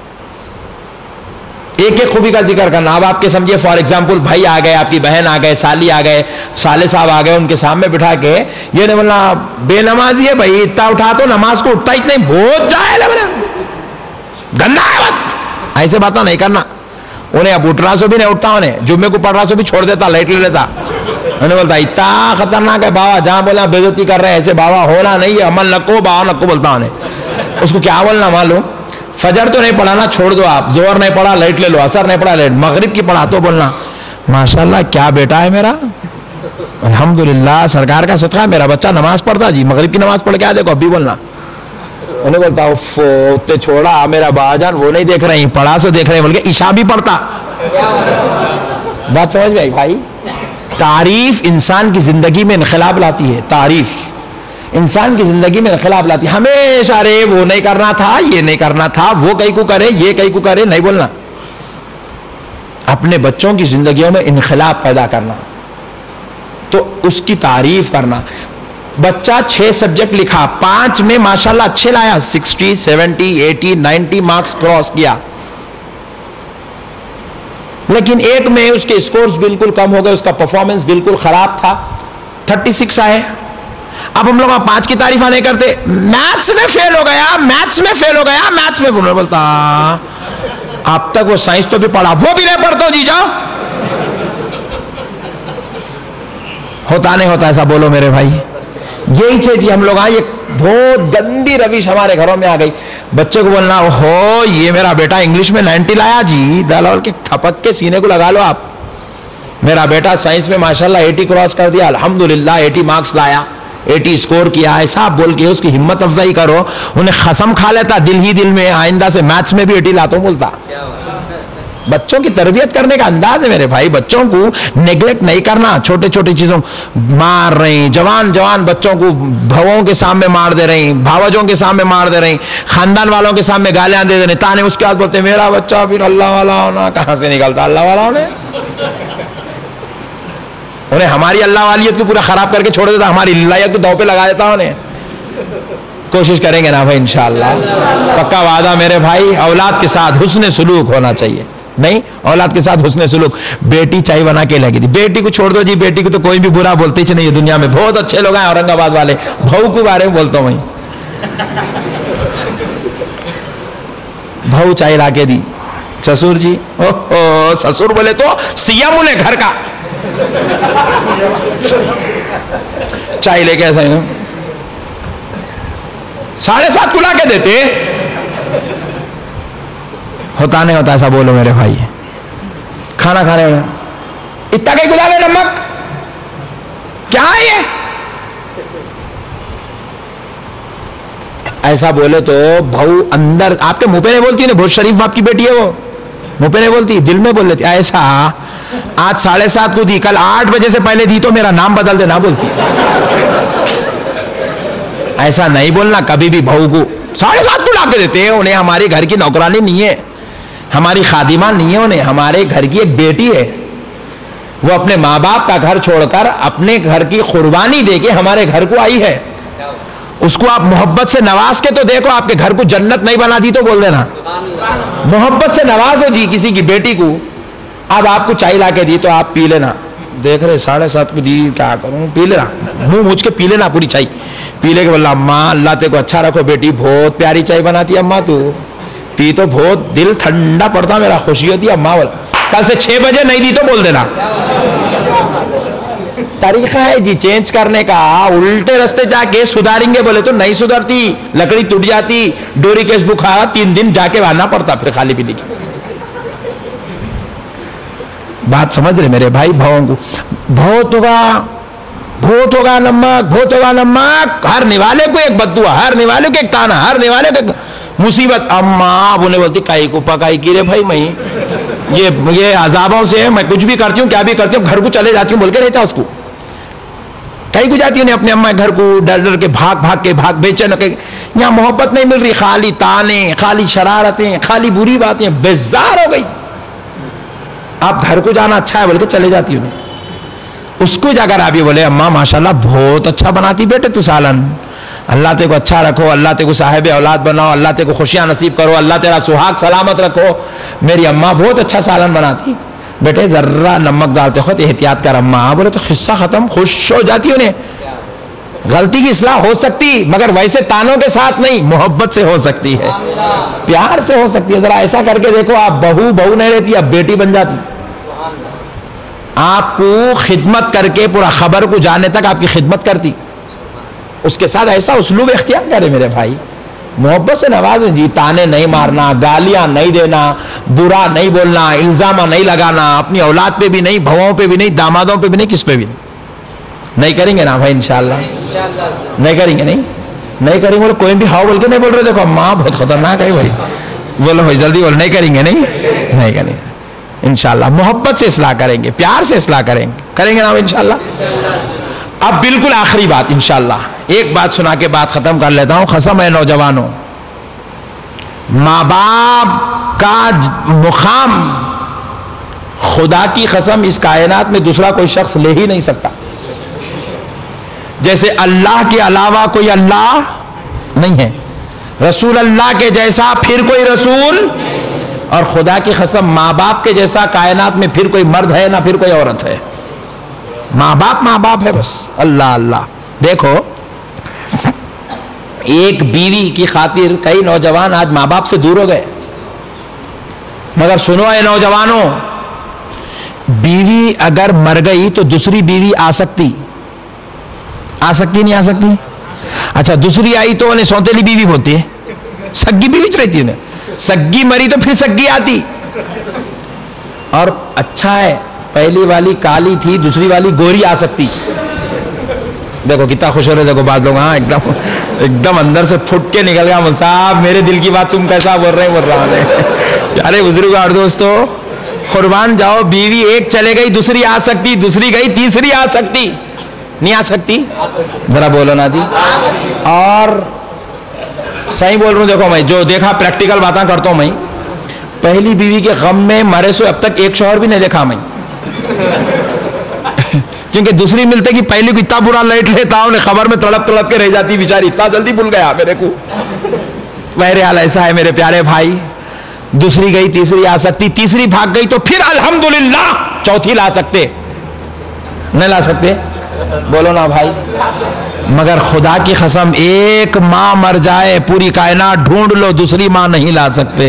ایک ایک خوبی کا ذکر کرنا. اب آپ کے سمجھے فار ایگزامپل بھائی آ گئے, آپ کی بہن آ گئے, سالی آ گئے, سالے صاحب آ گئے, ان کے سامنے بٹھا کے یہ نہیں بولنا بے نمازی ہے بھائی, اتنا اٹھا تو نماز کو اٹھتا اتنا ہی بہت جائے گندا ہے بات, ایسے باتیں نہیں کرنا. انہیں اب اٹھنا سو بھی نہیں اٹھتا, انہیں جمعے کو پڑھ رہا سو بھی چھوڑ دیتا, لائٹ لے لیتا. انہیں بولتا اتنا خطرناک ہے بابا, جہاں بولا بے عزتی کر رہے ہیں, ایسے بابا ہونا نہیں ہے, عمل نکو بابا نکو بولتا. انہیں اس کو کیا بولنا معلوم, فجر تو نہیں پڑھانا چھوڑ دو آپ, زور نہیں پڑھا لائٹ لے لو, اثر نہیں پڑھا لائٹ, مغرب کی پڑھا تو بولنا ماشاءاللہ کیا بیٹا ہے میرا, الحمدللہ سرکار کا صدقہ میرا بچہ نماز پڑھتا جی, مغرب کی نماز پڑھ کے آ دیکھو اب بھی بولنا. انہیں بولتا اف اتنے چھوڑا میرا با جان, وہ نہیں دیکھ رہے ہیں, پڑھا سو دیکھ رہے ہیں, بلکہ عشاء بھی پڑھتا. بات سمجھ میں آئی بھائی؟ تعریف انسان کی زندگی میں انقلاب لاتی ہے, تعریف انسان کی زندگی میں انقلاب لاتی ہے. ہمیشہ رے وہ نہیں کرنا تھا, یہ نہیں کرنا تھا, وہ کئی کو کرے, یہ کئی کو کرے, نہیں بولنا. اپنے بچوں کی زندگیوں میں انقلاب پیدا کرنا, تو اس کی تعریف کرنا. بچہ چھ سبجیکٹ لکھا, پانچ میں ماشاءاللہ اچھے لایا, sixty seventy eighty ninety marks cross کیا, لیکن ایک میں اس کے اسکورز بالکل کم ہو گئے, اس کا پرفارمنس بالکل خراب تھا, تھرٹی سکس آئے. اب ہم لوگ پانچ کی تعریفہ نہیں کرتے, میتھس میں فیل ہو گیا, میتھس میں فیل ہو گیا, میتھس میں فیل بولتا. اب تک وہ سائنس تو بھی پڑھا, وہ بھی نہیں پڑھتا جی, جاؤ. ہوتا نہیں ہوتا ایسا, بولو میرے بھائی. یہی چیز جی ہم لوگ آئے, یہ بہت گندی روش ہمارے گھروں میں آ گئی. بچے کو بولنا ہو یہ میرا بیٹا انگلش میں نائنٹی لایا جی, دلال کے تھپک کے سینے کو لگا لو آپ. میرا بیٹا سائنس میں ماشاءاللہ ایٹی کراس کر دیا, الحمدللہ ایٹی مارکس لایا, ایٹی اسکور کیا, ایسا بول کے اس کی ہمت افزائی کرو. انہیں قسم کھا لیتا دل ہی دل میں, آئندہ سے میتھس میں بھی ایٹی لاتا ہوں بولتا. بچوں کی تربیت کرنے کا انداز ہے میرے بھائی. بچوں کو نیگلیکٹ نہیں کرنا, چھوٹے چھوٹے چیزوں مار رہی, جوان جوان بچوں کو بھووں کے سامنے مار دے رہی, بھاوجوں کے سامنے مار دے رہی, خاندان والوں کے سامنے گالیاں دے دے رہی, تانے اس کے بعد بولتے میرا بچہ پھر اللہ والا ہونا. کہاں سے نکلتا اللہ والا ہونے؟ انہیں ہماری اللہ والیت کو پورا خراب کر کے چھوڑ دیتا, ہماری اللہیت کو دو پہ لگا دیتا. انہیں کوشش کریں گے نا بھائی انشاءاللہ, پکا وعدہ میرے بھائی. اولاد کے ساتھ حسن سلوک ہونا چاہیے, نہیں اولاد کے ساتھ حسن سلوک. بیٹی چائے بنا کے لگی تھی, بیٹی کو چھوڑ دو جی, بیٹی کو تو کوئی بھی برا بولتے ہی نہیں. دنیا میں بہت اچھے لوگ ہیں اورنگ آباد والے, بہو کے بارے میں بولتا ہوں. بہو چائے لا کے دی, سسور جی اوہ سسور بولے تو سیام انہیں گھر کا, چائے لے کے ایسا ساڑھے سات کو لا کے دیتے. ہوتا نہیں ہوتا ایسا, بولو میرے بھائی. کھانا کھانے میں اتنا کہیں گلا لے, نمک کیا ہے یہ, ایسا بولے تو بہو اندر آپ کے منہ پہ نہیں بولتی, بہت شریف باپ کی بیٹی ہے وہ, منہ پہ نہیں بولتی, دل میں بول لیتی. ایسا آج ساڑھے سات کو دی, کل آٹھ بجے سے پہلے دی تو میرا نام بدل دے, نہ بولتی. ایسا نہیں بولنا کبھی بھی. بہو کو ساڑھے سات کو لا کے دیتے, انہیں ہماری گھر کی نوکرانی نہیں ہے, ہماری خادمہ نہیں ہے, انہیں ہمارے گھر کی ایک بیٹی ہے. وہ اپنے ماں باپ کا گھر چھوڑ کر اپنے گھر کی قربانی دے کے ہمارے گھر کو آئی ہے. اس کو آپ محبت سے نواز کے تو دیکھو, آپ کے گھر کو جنت نہیں بنا دی تو بول دینا. محبت سے نوازو جی کسی کی بیٹی کو. اب آپ کو چائے لا کے دی تو آپ پی لینا, دیکھ رہے ساڑھے سات کو دی, کیا کروں, پی لینا, منہ موچ کے پی لینا پوری چائے. پی لے کے بولا اماں اللہ تے کو اچھا رکھو, بیٹی بہت پیاری چائے بناتی ہے اماں, تو پی تو بہت دل ٹھنڈا پڑتا, میرا خوشی ہوتی ہے اماں. بول کل سے چھ بجے نہیں دی تو بول دینا, طریقہ ہے جی چینج کرنے کا. الٹے رستے جا کے سدھاریں گے بولے تو نہیں سدھرتی, لکڑی ٹوٹ جاتی, ڈوری کیس بکھا تین دن جا کے آنا پڑتا پھر خالی پینے کی. بات سمجھ رہے میرے بھائی بھاؤں کو؟ بہت ہوگا بہت ہوگا نمک, بہت ہوگا نمک. ہر نوالے کو ایک بددعا, ہر نوالے کو ایک تانا, ہر نوالے کو ایک مصیبت. اماں بولے بولتی کائی کو پکائی کی رے بھائی, میں یہ یہ عذابوں سے میں کچھ بھی کرتی ہوں کیا بھی کرتی ہوں, گھر کو چلے جاتی ہوں بول کے رہتا اس کو. کہیں کو جاتی ہوں اپنے اماں گھر کو ڈر ڈر کے بھاگ بھاگ کے بھاگ بیچے نہ. یہاں محبت نہیں مل رہی, خالی تانے, خالی شرارتیں, خالی بری باتیں. بیزار ہو گئی. آپ گھر کو جانا اچھا ہے بول کے چلے جاتی ہوں. اس کو جا کر آپ یہ بولے اماں ماشاءاللہ بہت اچھا بناتی بیٹے تو سالن, اللہ تے کو اچھا رکھو, اللہ تے کو صاحب اولاد بناؤ, اللہ تے کو خوشیاں نصیب کرو, اللہ تیرا سہاگ سلامت رکھو. میری اماں بہت اچھا سالن بناتی بیٹے, ذرہ نمک ڈالتے خود احتیاط کر اماں. بولے تو قصہ ختم, خوش ہو جاتی انہیں. غلطی کی اصلاح ہو سکتی مگر ویسے تانوں کے ساتھ نہیں, محبت سے ہو سکتی ہے, پیار سے ہو سکتی ہے. ذرا ایسا کر کے دیکھو, آپ بہو بہو نہیں رہتی, اب بیٹی بن جاتی. آپ کو خدمت کر کے پورا خبر کو جانے تک آپ کی خدمت کرتی. اس کے ساتھ ایسا اسلوب اختیار کرے میرے بھائی, محبت سے نوازیں جی. تانے نہیں مارنا, گالیاں نہیں دینا, برا نہیں بولنا, الزامہ نہیں لگانا, اپنی اولاد پہ بھی نہیں, بھوؤں پہ بھی نہیں, دامادوں پہ بھی نہیں, کس پہ بھی نہیں. نہیں کریں گے نا بھائی انشاءاللہ, نہیں کریں گے. نہیں نہیں کریں گے. کوئی بھی ہاؤ بول کے نہیں بول رہے, دیکھو ماں بہت خطرناک ہے بھائی, بولو بھائی جلدی بولو. نہیں کریں گے, نہیں نہیں کریں گے انشاءاللہ. محبت سے اصلاح کریں گے, پیار سے اصلاح کریں گے, کریں گے نا انشاءاللہ. اب بالکل آخری بات انشاءاللہ, ایک بات سنا کے بات ختم کر لیتا ہوں. قسم ہے نوجوانوں, ماں باپ کا مقام خدا کی قسم اس کائنات میں دوسرا کوئی شخص لے ہی نہیں سکتا. جیسے اللہ کے علاوہ کوئی اللہ نہیں ہے, رسول اللہ کے جیسا پھر کوئی رسول, اور خدا کی قسم ماں باپ کے جیسا کائنات میں پھر کوئی مرد ہے نہ پھر کوئی عورت ہے. ماں باپ ماں باپ ہے بس. اللہ اللہ. دیکھو ایک بیوی کی خاطر کئی نوجوان آج ماں باپ سے دور ہو گئے. مگر سنو اے نوجوانوں, بیوی اگر مر گئی تو دوسری بیوی آ سکتی, آ سکتی نہیں آ سکتی؟ اچھا دوسری آئی تو انہیں سوتیلی بیوی بولتی ہے, سگی بیوی چ رہتی انہیں. سگی مری تو پھر سگی آتی. اور اچھا ہے پہلی والی کالی تھی, دوسری والی گوری آ سکتی. دیکھو کتنا خوش ہو رہے, دیکھو بات لوگ, ہاں ایک دم ایک دم اندر سے پھٹ کے نکل گیا مول صاحب, میرے دل کی بات تم کیسا بول رہے بول رہا ہے. ارے بزرگ اور دوستو قربان جاؤ, بیوی ایک چلے گئی دوسری آ سکتی, دوسری گئی تیسری آ سکتی, نہیں آ سکتی؟ ذرا بولو نا جی. اور صحیح بول رہا ہوں, دیکھو میں جو دیکھا پریکٹیکل باتیں کرتا ہوں میں. پہلی بیوی کے غم میں مرے سو اب تک ایک شوہر بھی نہیں دیکھا میں, کیونکہ دوسری ملتے کہ پہلی کو اتنا برا لائٹ لیتا, انہیں خبر میں تڑپ تڑپ کے رہ جاتی بیچاری, اتنا جلدی بھول گیا میرے کو. بہرحال ایسا ہے میرے پیارے بھائی, دوسری گئی تیسری آ سکتی, تیسری بھاگ گئی تو پھر الحمدللہ چوتھی لا سکتے, نہیں لا سکتے؟ بولو نا بھائی. مگر خدا کی قسم ایک ماں مر جائے پوری کائنات ڈھونڈ لو, دوسری ماں نہیں لا سکتے.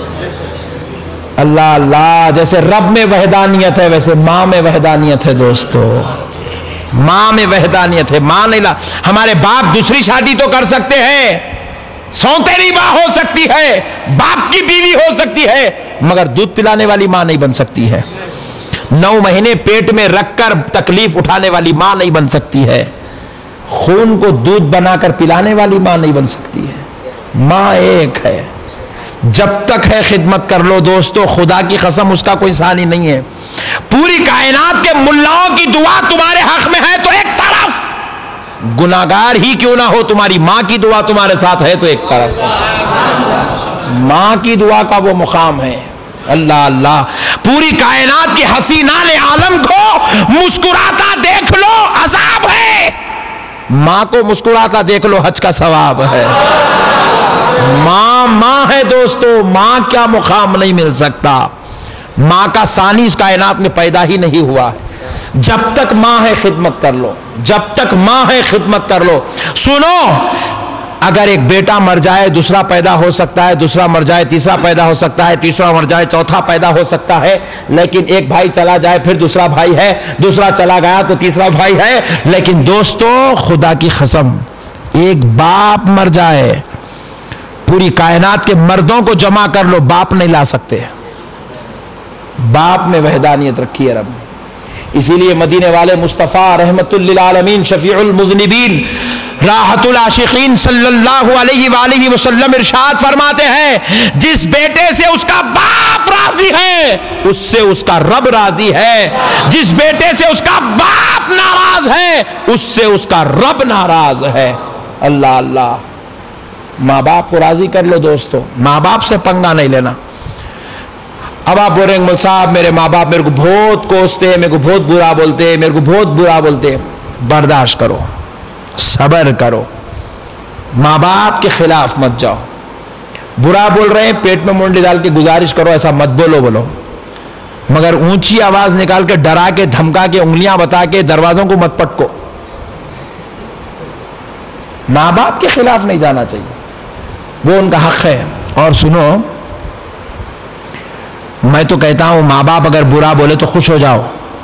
اللہ اللہ. جیسے رب میں وحدانیت ہے ویسے ماں میں وحدانیت ہے دوستو, ماں میں وحدانیت ہے. ماں نہیں لا. ہمارے باپ دوسری شادی تو کر سکتے ہیں, سوتیلی ماں ہو سکتی ہے, باپ کی بیوی ہو سکتی ہے, مگر دودھ پلانے والی ماں نہیں بن سکتی ہے. نو مہینے پیٹ میں رکھ کر تکلیف اٹھانے والی ماں نہیں بن سکتی ہے. خون کو دودھ بنا کر پلانے والی ماں نہیں بن سکتی ہے. ماں ایک ہے. جب تک ہے خدمت کر لو دوستو, خدا کی قسم اس کا کوئی ثانی نہیں ہے. پوری کائنات کے ملاؤں کی دعا تمہارے حق میں ہے تو ایک طرف, گناہگار ہی کیوں نہ ہو تمہاری ماں کی دعا تمہارے ساتھ ہے تو ایک طرف. ماں کی دعا کا وہ مقام ہے. اللہ اللہ. پوری کائنات کی حسینان عالم کو مسکراتا دیکھ لو عذاب ہے, ماں کو مسکراتا دیکھ لو حج کا ثواب ہے. ماں ماں ہے دوستو, ماں کیا مقام نہیں مل سکتا. ماں کا ثانی اس کائنات میں پیدا ہی نہیں ہوا ہے. جب تک ماں ہے خدمت کر لو, جب تک ماں ہے خدمت کر لو. سنو اگر ایک بیٹا مر جائے دوسرا پیدا ہو سکتا ہے, دوسرا مر جائے تیسرا پیدا ہو سکتا ہے, تیسرا مر جائے چوتھا پیدا ہو سکتا ہے, لیکن ایک بھائی چلا جائے پھر دوسرا بھائی ہے, دوسرا چلا گیا تو تیسرا بھائی ہے. لیکن دوستو خدا کی قسم, ایک باپ مر جائے, پوری کائنات کے مردوں کو جمع کر لو, باپ نہیں لا سکتے. باپ میں وحدانیت رکھی ہے رب نے. اسی لیے مدینے والے مصطفیٰ رحمت للعالمین شفیع المذنبین راحت العاشقین صلی اللہ علیہ وآلہ وسلم ارشاد فرماتے ہیں, جس بیٹے سے اس کا باپ راضی ہے اس سے اس کا رب راضی ہے, جس بیٹے سے اس کا باپ ناراض ہے اس سے اس کا رب ناراض ہے. اللہ اللہ, ماں باپ کو راضی کر لو دوستو, ماں باپ سے پنگا نہیں لینا. اب آپ بول رہے ہیں مول صاحب میرے ماں باپ میرے کو بہت کوستے, میرے کو بہت برا بولتے, میرے کو بہت برا بولتے. برداشت کرو, صبر کرو, ماں باپ کے خلاف مت جاؤ. برا بول رہے ہیں پیٹ میں منڈی ڈال کے گزارش کرو ایسا مت بولو بولو, مگر اونچی آواز نکال کے ڈرا کے دھمکا کے انگلیاں بتا کے دروازوں کو مت پٹکو. ماں باپ کے خلاف نہیں جانا چاہیے, وہ ان کا حق ہے. اور سنو, میں تو کہتا ہوں ماں باپ اگر برا بولے تو خوش ہو جاؤ,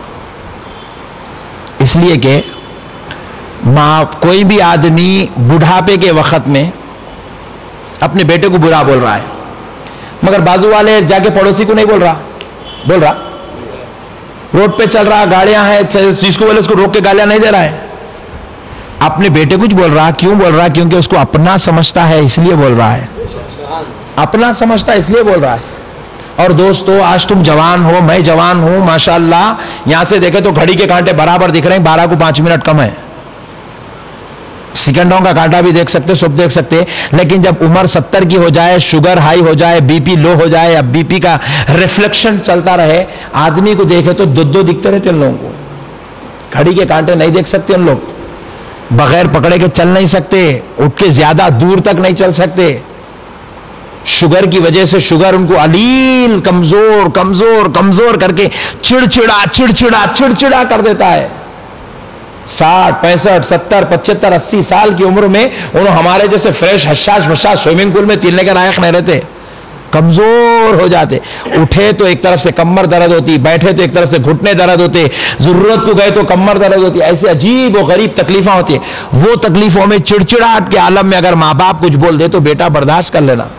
اس لیے کہ ماں کوئی بھی آدمی بڑھاپے کے وقت میں اپنے بیٹے کو برا بول رہا ہے, مگر بازو والے جا کے پڑوسی کو نہیں بول رہا, بول رہا روڈ پہ چل رہا, گاڑیاں ہیں, جس کو بولے اس کو روک کے گالیاں نہیں دے رہا ہے, اپنے بیٹے کچھ بول رہا. کیوں بول رہا؟ کیونکہ اس کو اپنا سمجھتا ہے اس لیے بول رہا ہے, اپنا سمجھتا ہے اس لیے بول رہا ہے. اور دوستو آج تم جوان ہو, میں جوان ہوں, ماشاءاللہ یہاں سے دیکھے تو گھڑی کے کانٹے برابر دکھ رہے ہیں, بارہ کو پانچ منٹ کم ہے, سیکنڈوں کا کانٹا بھی دیکھ سکتے, سب دیکھ سکتے. لیکن جب عمر ستر کی ہو جائے, شوگر ہائی ہو جائے, بی پی لو ہو جائے, اب بی پی کا ریفلیکشن چلتا رہے, آدمی کو دیکھے تو دو دو دکھتے رہتے ان لوگوں کو. گھڑی کے کانٹے نہیں دیکھ سکتے ان لوگ, بغیر پکڑے کے چل نہیں سکتے, اٹھ کے زیادہ دور تک نہیں چل سکتے. شوگر کی وجہ سے شوگر ان کو علیل کمزور کمزور کمزور کر کے چڑچڑا چڑچڑا چڑچڑا کر دیتا ہے. ساٹھ پینسٹھ ستر پچہتر اسی سال کی عمر میں انہوں ہمارے جیسے فریش حشاش وشاش سوئمنگ پول میں تیرنے کے لائق نہیں رہتے, کمزور ہو جاتے. اٹھے تو ایک طرف سے کمر درد ہوتی, بیٹھے تو ایک طرف سے گھٹنے درد ہوتے, ضرورت کو گئے تو کمر درد ہوتی. ایسے عجیب و غریب تکلیفیں ہوتی ہیں. وہ تکلیفوں میں چڑچڑاہٹ کے عالم میں اگر ماں باپ کچھ بول دے تو بیٹا برداشت کر لینا.